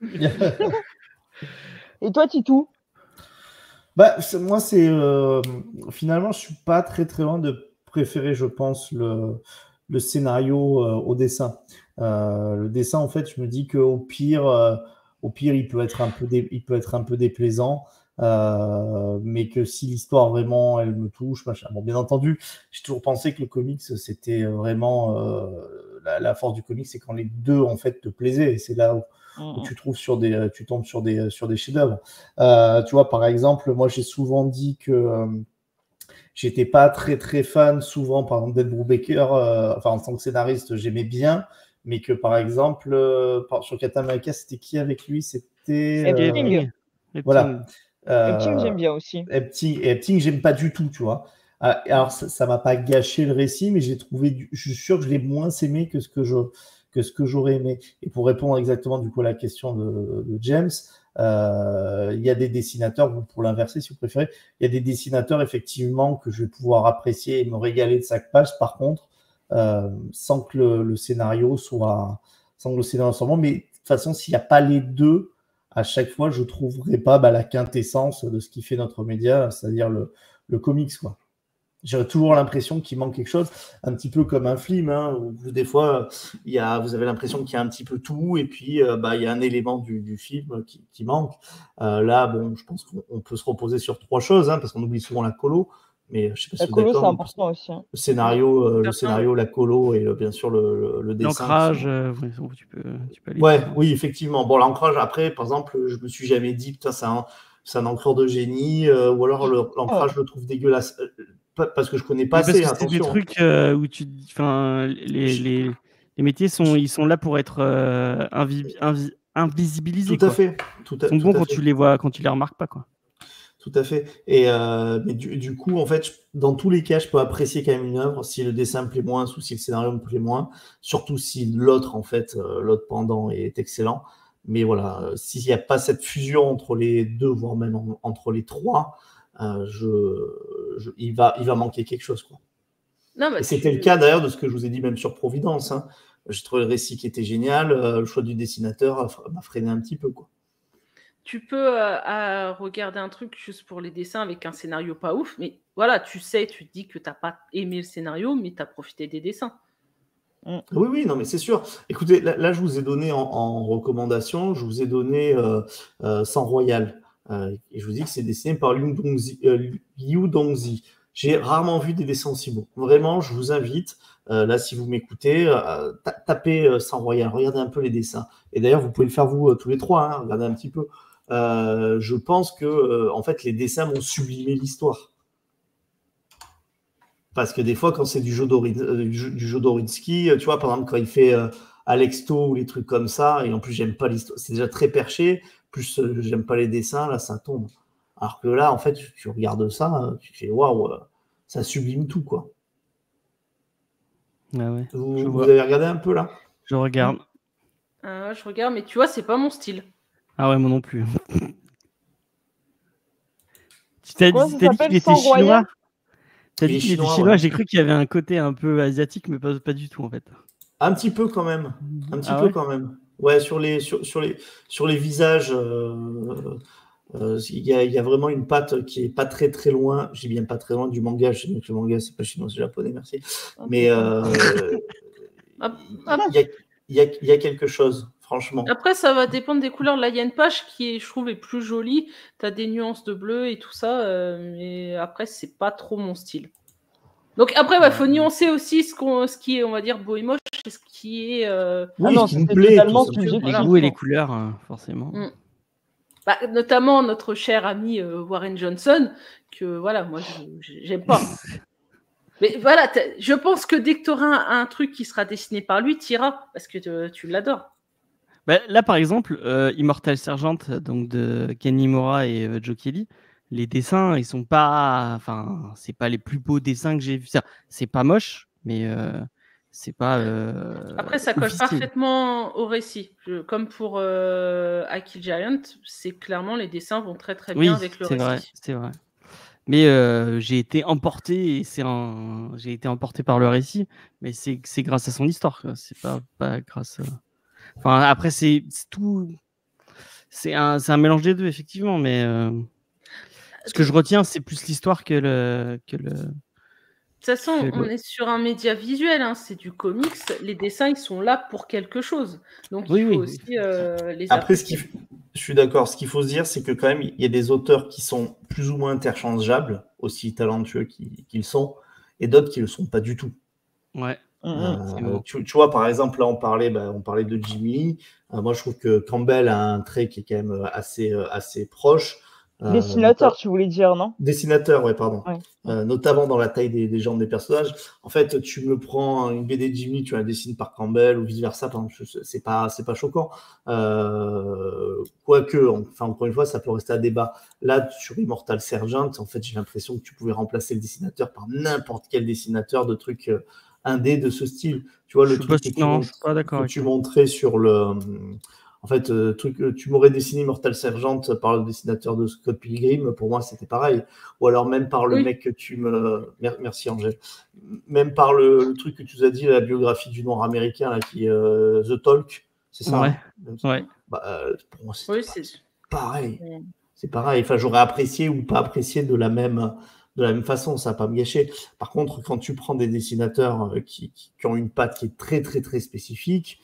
Et toi, Titou? Bah, moi, finalement, je suis pas très très loin de préférer, je pense, le scénario au dessin. Le dessin, en fait, je me dis qu'au pire, il peut être un peu déplaisant, mais que si l'histoire vraiment, elle me touche, machin. Bon, bien entendu, j'ai toujours pensé que le comics, c'était vraiment la force du comics, c'est quand les deux en fait te plaisaient, et c'est là où tu tombes sur des chefs-d'œuvre. Tu vois, par exemple, moi j'ai souvent dit que j'étais pas très très fan souvent, par exemple, d'Ed Brubaker, en tant que scénariste, j'aimais bien, mais que par exemple, sur Captain America, c'était qui avec lui? C'était voilà. Epting, j'aime bien aussi. Epting, j'aime pas du tout, tu vois. Alors, ça m'a pas gâché le récit, mais j'ai trouvé, je suis sûr que je l'ai moins aimé que ce que j'aurais aimé. Et pour répondre exactement du coup à la question de James, il y a des dessinateurs, pour l'inverser si vous préférez, il y a des dessinateurs effectivement que je vais pouvoir apprécier et me régaler de chaque page. Par contre, sans que le scénario soit bon, mais de toute façon, s'il n'y a pas les deux, à chaque fois, je ne trouverai pas la quintessence de ce qui fait notre média, c'est-à-dire le comics, quoi. J'aurais toujours l'impression qu'il manque quelque chose, un petit peu comme un film, hein, où des fois, vous avez l'impression qu'il y a un petit peu tout, et puis il y a un élément du film qui manque. Là, bon, je pense qu'on peut se reposer sur 3 choses, hein, parce qu'on oublie souvent la colo, mais je sais pas si vous êtes d'accord. La colo, c'est important aussi. Hein. Le scénario, la colo et bien sûr le dessin. L'ancrage, tu peux aller. Ouais, oui, effectivement. Bon, l'ancrage, après, par exemple, je me suis jamais dit, putain, c'est un encreur de génie, ou alors l'ancrage, je le trouve dégueulasse. Parce que je connais pas assez, attention. C'est des trucs où les métiers sont là pour être invisibilisés. Tout à fait. Ils sont bons quand tu les vois, quand tu les remarques pas, quoi. Tout à fait. Et mais du coup, en fait, dans tous les cas, je peux apprécier quand même une œuvre si le dessin me plaît moins ou si le scénario me plaît moins, surtout si l'autre, en fait, l'autre pendant est excellent. Mais voilà, s'il n'y a pas cette fusion entre les deux, voire même entre les trois, il va manquer quelque chose, quoi. Et c'était le cas d'ailleurs de ce que je vous ai dit même sur Providence. Hein. J'ai trouvé le récit qui était génial, le choix du dessinateur m'a freiné un petit peu, quoi. Tu peux regarder un truc juste pour les dessins avec un scénario pas ouf, mais voilà, tu te dis que tu n'as pas aimé le scénario, mais tu as profité des dessins. Oui, non, mais c'est sûr. Écoutez, là, je vous ai donné en recommandation, je vous ai donné Sang Royal. Et je vous dis que c'est dessiné par Liu Dongzi. J'ai rarement vu des dessins aussi beaux. Vraiment, je vous invite, là, si vous m'écoutez, tapez Sang Royal, regardez un peu les dessins. Et d'ailleurs, vous pouvez le faire vous tous les trois, hein, regardez un petit peu. Je pense que en fait, les dessins vont sublimer l'histoire. Parce que des fois, quand c'est du Jodorowsky, tu vois, par exemple, quand il fait Alexto ou les trucs comme ça, et en plus, j'aime pas l'histoire, c'est déjà très perché, plus j'aime pas les dessins, là, ça tombe. Alors que là, en fait, tu regardes ça, tu fais waouh, ça sublime tout, quoi. Ah ouais, vous avez regardé un peu, là? Je regarde. Je regarde, mais tu vois, c'est pas mon style. Ah ouais, moi non plus. Tu t'as dit qu'il était chinois? T'as dit qu'il était chinois, ouais. J'ai cru qu'il y avait un côté un peu asiatique, mais pas du tout, en fait. Un petit peu quand même. Quand même. Ouais, sur les visages, il y a vraiment une patte qui est pas très très loin. J'ai bien pas très loin du manga. Je sais bien que le manga, c'est pas chinois, c'est japonais, merci. Mais il y a quelque chose, franchement. Après, ça va dépendre des couleurs. Là, il y a une page qui, je trouve, est plus jolie. Tu as des nuances de bleu et tout ça. Mais après, c'est pas trop mon style. Donc après, il faut nuancer aussi ce qui est, on va dire, beau et moche. ce qui est. Oui, non, ce qui me c'est plaît, totalement tout ça. subjectif. Les goûts et les couleurs, forcément. Bah, notamment notre cher ami Warren Johnson, que voilà, moi, j'aime pas. Mais voilà, je pense que dès que tu auras un truc qui sera dessiné par lui, tu iras, parce que tu l'adores. Bah, là, par exemple, Immortal Sergeant, donc de Kenny Mora et Joe Kelly, les dessins, ils sont pas, enfin, c'est pas les plus beaux dessins que j'ai vus. C'est pas moche, mais c'est pas. Après, ça colle parfaitement au récit. Comme pour I Kill Giant, c'est clairement les dessins vont très très bien avec le récit. C'est vrai. Mais j'ai été emporté, j'ai été emporté par le récit, mais c'est grâce à son histoire, quoi. C'est pas grâce. Enfin, après, c'est tout. C'est un mélange des deux, effectivement, mais ce que je retiens, c'est plus l'histoire que le. De toute façon, on est sur un média visuel, hein, c'est du comics. Les dessins, ils sont là pour quelque chose. Donc, il faut aussi les apprécier. Après, je suis d'accord. Ce qu'il faut se dire, c'est que quand même, il y a des auteurs qui sont plus ou moins interchangeables, aussi talentueux qu'ils sont, et d'autres qui ne le sont pas du tout. Ouais. Tu vois, par exemple, là, on parlait de Jim Lee. Moi, je trouve que Campbell a un trait qui est quand même assez proche. Dessinateur, tu voulais dire, non? Dessinateur, ouais, pardon. Ouais. Notamment dans la taille des jambes des personnages. En fait, tu me prends une BD de Jim Lee, tu la dessines par Campbell ou vice-versa, c'est pas choquant. Quoique, encore une fois, ça peut rester à débat. Là, sur Immortal Sergeant, en fait, j'ai l'impression que tu pouvais remplacer le dessinateur par n'importe quel dessinateur de trucs indé de ce style. Tu vois, le truc que tu montrais sur le... En fait, tu m'aurais dessiné Immortal Sergeant par le dessinateur de Scott Pilgrim, pour moi, c'était pareil. Ou alors même par le mec que tu me... Merci, Angèle. Même par le truc que tu nous as dit, la biographie du noir américain, là, qui est The Talk, c'est ça? Ouais. Ouais. Pour moi, c'est pareil. Ouais. C'est pareil. Enfin, j'aurais apprécié ou pas apprécié de la même façon, ça va pas me gâcher. Par contre, quand tu prends des dessinateurs qui ont une patte qui est très, très, très spécifique,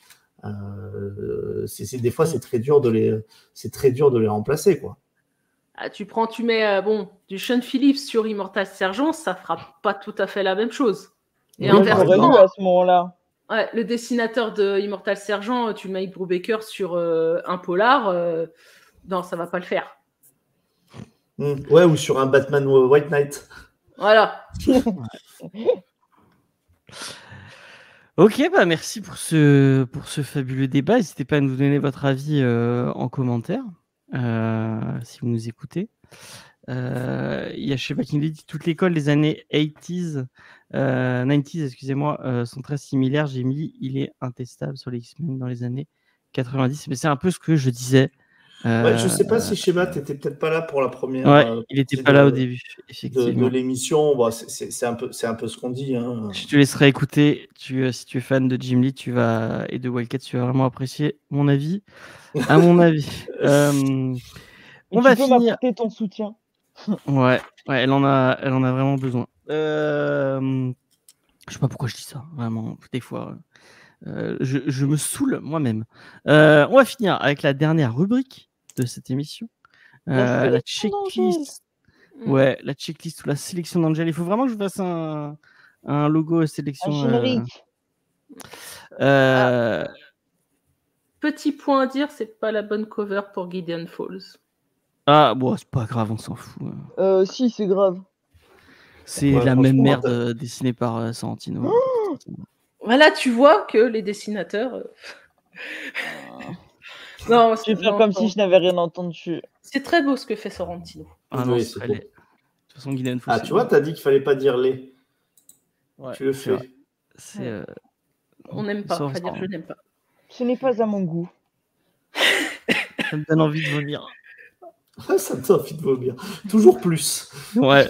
des fois c'est très dur de les remplacer, quoi. Ah, tu mets du Sean Phillips sur Immortal Sergeant, ça fera pas tout à fait la même chose. Et inversement, à ce moment-là. Ouais, le dessinateur de Immortal Sergeant, tu le mets avec Brubaker sur un polar, non, ça va pas le faire. Ouais, ou sur un Batman White Knight. Voilà. Ok, bah merci pour ce fabuleux débat. N'hésitez pas à nous donner votre avis en commentaire si vous nous écoutez. Il y a je sais pas qui nous dit toute l'école des années 80s, 90s, excusez-moi, sont très similaires. J'ai mis il est intestable sur les X-Men dans les années 90, mais c'est un peu ce que je disais. Ouais, je sais pas si Schéma, tu n'étais peut-être pas là pour la première. Ouais, il n'était pas là au début, effectivement. De l'émission. Bon, c'est un peu ce qu'on dit. Hein. Je te laisserai écouter. Si tu es fan de Jim Lee et de Wildcat, tu vas vraiment apprécier mon avis. À mon avis. On va finir. M'apporter ton soutien. Ouais, elle en a vraiment besoin. Je sais pas pourquoi je dis ça. Vraiment, des fois. Je me saoule moi-même. On va finir avec la dernière rubrique de cette émission. La checklist. Ouais, la checklist ou la sélection d'Angel. Il faut vraiment que je fasse un logo sélection. Un générique. Petit point à dire, c'est pas la bonne cover pour Gideon Falls. Ah, bon, c'est pas grave, on s'en fout. Si, c'est grave. C'est la même merde dessinée par Sorrentino. Oh, voilà, tu vois que les dessinateurs. Non, je vais faire comme si je n'avais rien entendu. C'est très beau ce que fait Sorrentino. Ah non, c'est de toute façon, Gideon Falls. Ah, tu vois, t'as dit qu'il fallait pas dire les. Ouais, tu le fais. On n'aime pas. Enfin, dire je n'aime pas. Ce n'est pas à mon goût. Ça me donne envie de vomir. Ça me donne envie de vomir. Toujours plus. Ouais.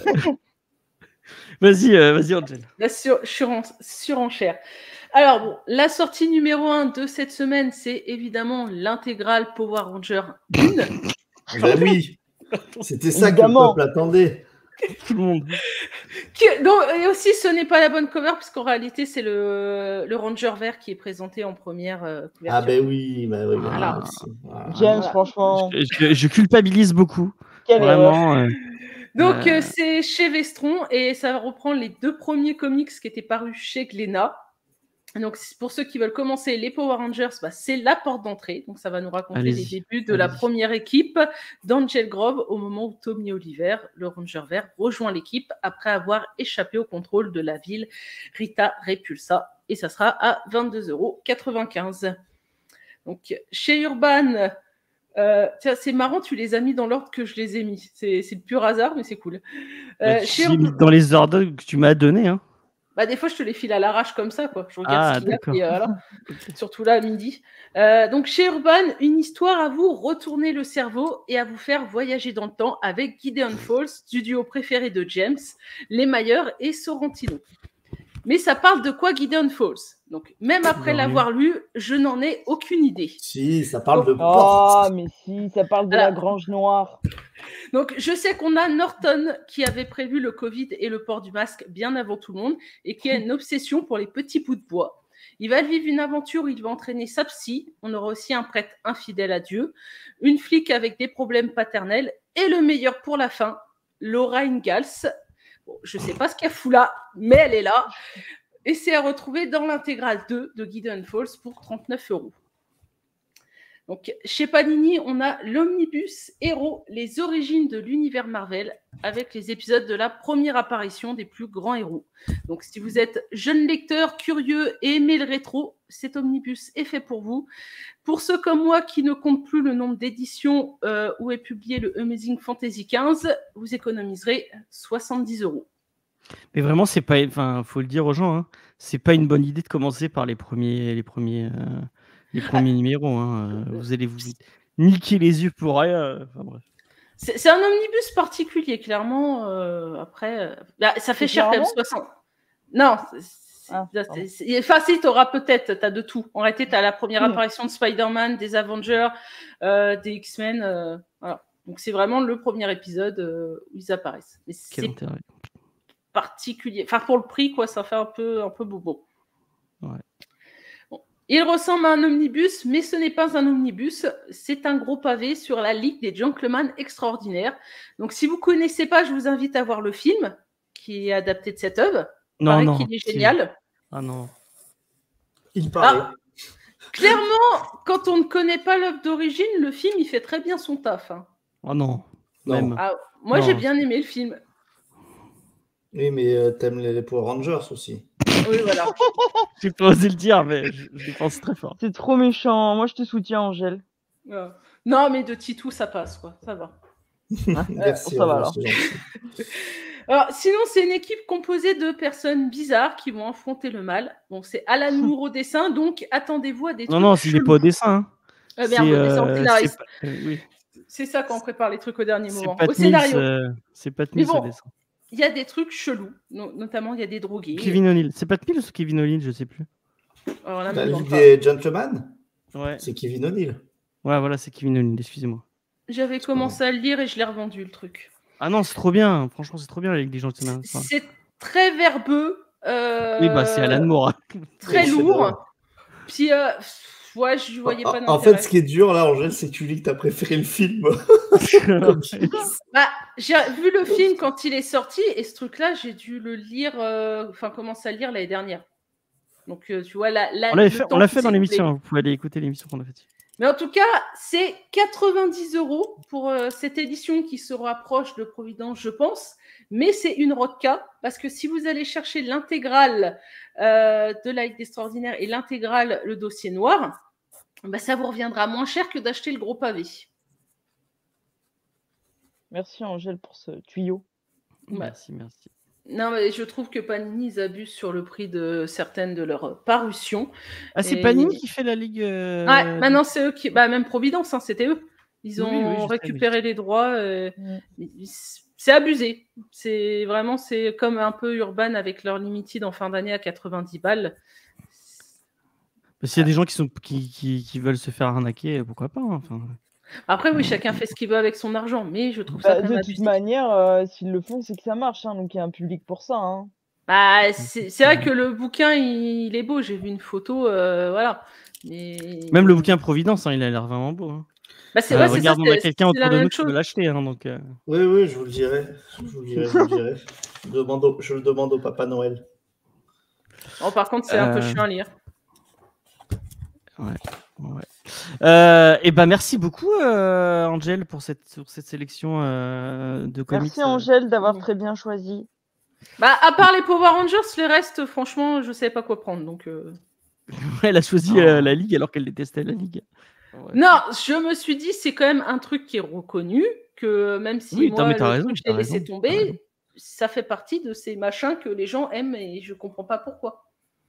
Vas-y, Angel. La surenchère. Alors, bon, la sortie numéro 1 de cette semaine, c'est évidemment l'intégrale Power Ranger 1. Ben oui, c'était ça que le peuple attendait. Tout le monde. Et aussi, ce n'est pas la bonne cover, puisqu'en réalité, c'est le Ranger vert qui est présenté en première couverture. Ah ben oui, voilà. James, franchement. Je culpabilise beaucoup. Quelle vraiment. Donc, c'est chez Vestron, et ça reprend les 2 premiers comics qui étaient parus chez Glénat. Donc, pour ceux qui veulent commencer les Power Rangers, c'est la porte d'entrée. Donc, ça va nous raconter les débuts de la première équipe d'Angel Grove au moment où Tommy Oliver, le Ranger vert, rejoint l'équipe après avoir échappé au contrôle de la ville Rita Repulsa. Et ça sera à 22,95 €. Donc, chez Urban, tiens, c'est marrant, tu les as mis dans l'ordre que je les ai mis. C'est le pur hasard, mais c'est cool. J'ai mis dans les ordres que tu m'as donné, hein. Des fois, je te les file à l'arrache comme ça, quoi. Je regarde ce qu'il y a, et voilà. Surtout là, à midi. Donc, chez Urban, une histoire à vous retourner le cerveau et à vous faire voyager dans le temps avec Gideon Falls, du duo préféré de James, les Myers et Sorrentino. Mais ça parle de quoi, Gideon Falls? Donc, même après l'avoir lu, je n'en ai aucune idée. Si, ça parle de porte. Oh, mais si, ça parle de la Grange Noire. Donc, je sais qu'on a Norton qui avait prévu le Covid et le port du masque bien avant tout le monde et qui a une obsession pour les petits bouts de bois. Il va vivre une aventure où il va entraîner sa psy. On aura aussi un prêtre infidèle à Dieu, une flic avec des problèmes paternels et le meilleur pour la fin, Laura Ingalls. Bon, je ne sais pas ce qu'elle fout là, mais elle est là. Et c'est à retrouver dans l'intégrale 2 de Gideon Falls pour 39 €. Donc, chez Panini, on a l'Omnibus Héros, les origines de l'univers Marvel, avec les épisodes de la première apparition des plus grands héros. Donc, si vous êtes jeune lecteur, curieux et aimez le rétro, cet omnibus est fait pour vous. Pour ceux comme moi qui ne comptent plus le nombre d'éditions où est publié le Amazing Fantasy 15, vous économiserez 70 €. Mais vraiment, c'est pas, enfin, faut le dire aux gens, hein, c'est pas une bonne idée de commencer par les premiers numéros. Hein. Vous allez vous niquer les yeux pour rien. Enfin, bref. C'est un omnibus particulier, clairement. Après, ça fait cher quand même, 60. Non, si, t'auras peut-être, t'as de tout. En réalité, t'as la première apparition de Spider-Man, des Avengers, des X-Men. Voilà. Donc, c'est vraiment le premier épisode où ils apparaissent. Mais quel intérêt particulier. Enfin, pour le prix, quoi, ça fait un peu bobo. Ouais. Bon. Il ressemble à un omnibus, mais ce n'est pas un omnibus. C'est un gros pavé sur la Ligue des Gentlemen Extraordinaires. Donc, si vous ne connaissez pas, je vous invite à voir le film qui est adapté de cette œuvre. Non, qu'il est génial. Ah non. Il paraît. Clairement, quand on ne connaît pas l'œuvre d'origine, le film, il fait très bien son taf. Hein. Oh non. Moi, j'ai bien aimé le film. Oui, mais t'aimes les Power Rangers aussi. Oui, voilà. J'ai pas osé le dire, mais je pense très fort. C'est trop méchant. Moi, je te soutiens, Angèle. Non, mais de Titou, ça passe, quoi. Ça va. Merci. Ça va alors. Alors, sinon, c'est une équipe composée de personnes bizarres qui vont affronter le mal. Bon, c'est Alan Moore au dessin, donc attendez-vous à des trucs. Non, il n'est pas au dessin. Hein. Merde, au dessin, au scénariste. C'est ça quand on prépare les trucs au dernier moment. Au scénario. C'est Pat Mills au dessin. Il y a des trucs chelous, notamment il y a des drogués. Kevin O'Neill. C'est Pat Mills ou Kevin O'Neill, je sais plus. Alors là, la Ligue des Gentlemen. Ouais. C'est Kevin O'Neill. Ouais, voilà, c'est Kevin O'Neill, excusez-moi. J'avais commencé à le lire et je l'ai revendu, le truc. Ah non, c'est trop bien. Franchement, c'est trop bien, la Ligue des Gentlemen. C'est très verbeux. Oui, c'est Alan Moore. Très lourd. Puis, ouais, je voyais pas d'intérêt. En fait, ce qui est dur, là, Angèle, c'est que tu dis que t'as préféré le film. J'ai vu le film quand il est sorti et ce truc-là, j'ai dû le lire, commencer à le lire l'année dernière. Donc, tu vois, on l'a fait dans l'émission. Hein. Vous pouvez aller écouter l'émission qu'on a faite. Mais en tout cas, c'est 90 € pour cette édition qui se rapproche de Providence, je pense. Mais c'est une rodka parce que si vous allez chercher l'intégrale de la Ligue extraordinaire et l'intégrale le dossier noir, ça vous reviendra moins cher que d'acheter le gros pavé. Merci Angèle pour ce tuyau. Merci. Non, mais je trouve que Panini, ils abusent sur le prix de certaines de leurs parutions. Ah, c'est Panini qui fait la Ligue Ouais, maintenant c'est eux qui... même Providence, c'était eux. Ils ont récupéré les droits. C'est abusé. C'est comme un peu Urban avec leur Limited en fin d'année à 90 balles. S'il y a des gens qui veulent se faire arnaquer, pourquoi pas enfin... Après, oui, chacun fait ce qu'il veut avec son argent, mais je trouve ça de toute manière, s'ils le font, c'est que ça marche, hein, donc il y a un public pour ça. Hein. C'est vrai que le bouquin, il est beau. J'ai vu une photo, voilà. Mais... Même le bouquin Providence, il a l'air vraiment beau. Hein. Regarde, on a quelqu'un autour de nous qui veut l'acheter. Hein, donc, Oui, je vous le dirai. Je le demande au Papa Noël. Par contre, c'est un peu chiant à lire. Et ben merci beaucoup Angel pour cette sélection de comics. Merci Angel d'avoir très bien choisi. Bah à part les Power Rangers, les restes, franchement, je savais pas quoi prendre. Donc. Elle a choisi la Ligue alors qu'elle détestait la Ligue. Ouais. Non, je me suis dit c'est quand même un truc qui est reconnu, que même si moi je l'ai laissé tomber, ça fait partie de ces machins que les gens aiment et je comprends pas pourquoi.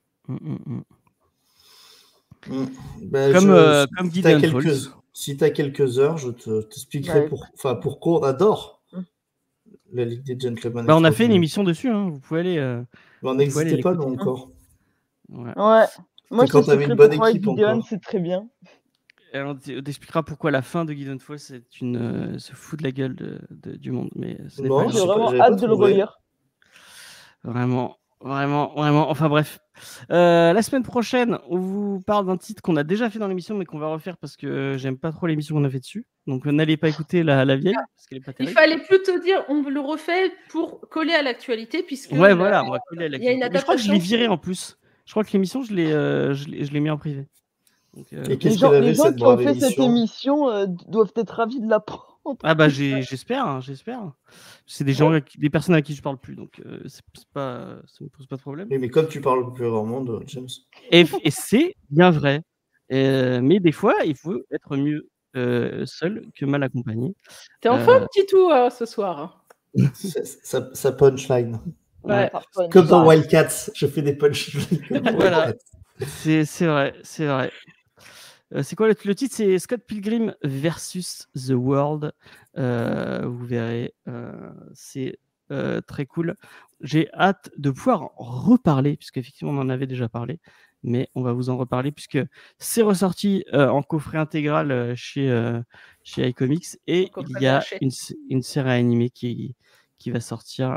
Comme Gideon Falls. Si tu as quelques heures, je t'expliquerai pourquoi on adore la Ligue des Gentlemen. On a fait une émission dessus, hein. Vous pouvez aller. On n'existait pas, nous, encore. Ouais. Moi, quand tu avais une bonne équipe encore. C'est très bien. On t'expliquera pourquoi la fin de Gideon Falls se fout de la gueule du monde. Mais j'ai vraiment hâte de le relire. Vraiment. Enfin bref. La semaine prochaine, on vous parle d'un titre qu'on a déjà fait dans l'émission, mais qu'on va refaire parce que j'aime pas trop l'émission qu'on a fait dessus. Donc n'allez pas écouter la vieille. Parce qu'elle est pas terrible. Il fallait plutôt dire, on le refait pour coller à l'actualité. Puisque on va coller à l'actualité. Je crois que je l'ai viré en plus. Je crois que l'émission, je l'ai mis en privé. Donc, les gens qui ont fait cette émission doivent être ravis de l'apprendre. Ah bah j'espère. C'est des personnes à qui je parle plus, donc ça me pose pas de problème. Mais comme tu parles plus rarement de James. Et c'est bien vrai. Mais des fois, il faut être mieux seul que mal accompagné. T'es en forme, Titou, ce soir. Ça punchline. Ouais. Comme dans Wildcats, je fais des punchlines. Voilà. C'est vrai. C'est quoi le titre? C'est Scott Pilgrim versus The World. Vous verrez, c'est très cool. J'ai hâte de pouvoir en reparler, puisqu'effectivement on en avait déjà parlé, mais on va vous en reparler puisque c'est ressorti en coffret intégral chez iComics et il y a une série animée qui va sortir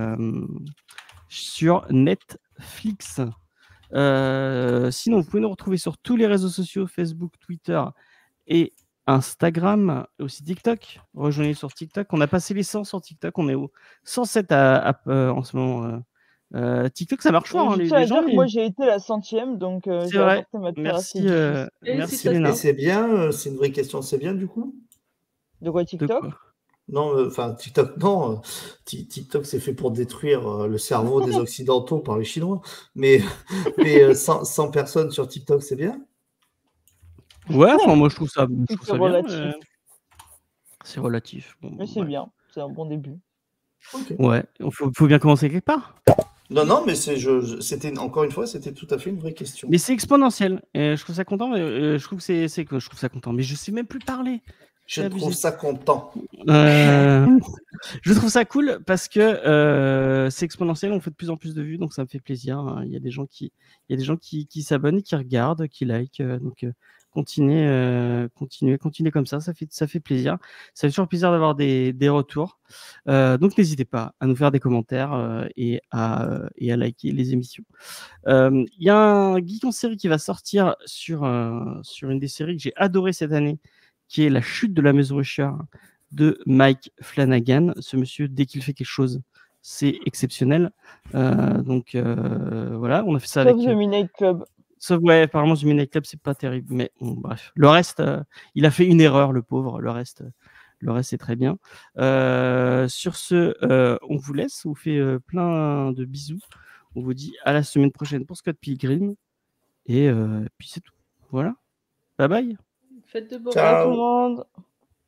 sur Netflix. Sinon, vous pouvez nous retrouver sur tous les réseaux sociaux, Facebook, Twitter et Instagram, aussi TikTok. Rejoignez sur TikTok. On a passé les 100 sur TikTok. On est au 107 en ce moment. TikTok, ça marche fort. Les gens, moi, j'ai été la 100e, donc j'ai apporté ma merci Léna. Et c'est bien, c'est une vraie question. C'est bien du coup. De quoi TikTok? Non, TikTok, non. TikTok, c'est fait pour détruire le cerveau des Occidentaux par les Chinois. Mais 100 personnes sur TikTok, c'est bien. Ouais, moi je trouve ça relatif. Bien. C'est relatif. Bon, mais c'est bien, c'est un bon début. Okay. Ouais, il faut bien commencer quelque part. Non, mais c'était encore une fois, c'était tout à fait une vraie question. Mais c'est exponentiel. Et je trouve ça content. Je trouve ça content. Mais je sais même plus parler. Je trouve ça content. Je trouve ça cool parce que c'est exponentiel, on fait de plus en plus de vues, donc ça me fait plaisir. Il y a des gens qui s'abonnent, qui regardent, qui likent. Donc continuez comme ça fait plaisir. Ça fait toujours plaisir d'avoir des retours. Donc n'hésitez pas à nous faire des commentaires et à liker les émissions. Il y a un geek en série qui va sortir sur une des séries que j'ai adoré cette année, qui est La chute de la maison Usher de Mike Flanagan. Ce monsieur, dès qu'il fait quelque chose, c'est exceptionnel. Donc voilà, on a fait ça avec The Midnight Club. Apparemment The Midnight Club, c'est pas terrible, mais bon, bref. Le reste, il a fait une erreur, le pauvre. Le reste, c'est très bien. Sur ce, on vous laisse, on vous fait plein de bisous. On vous dit à la semaine prochaine pour Scott Pilgrim. Et puis c'est tout. Voilà. Bye bye. Faites de beaux Ciao tout le monde.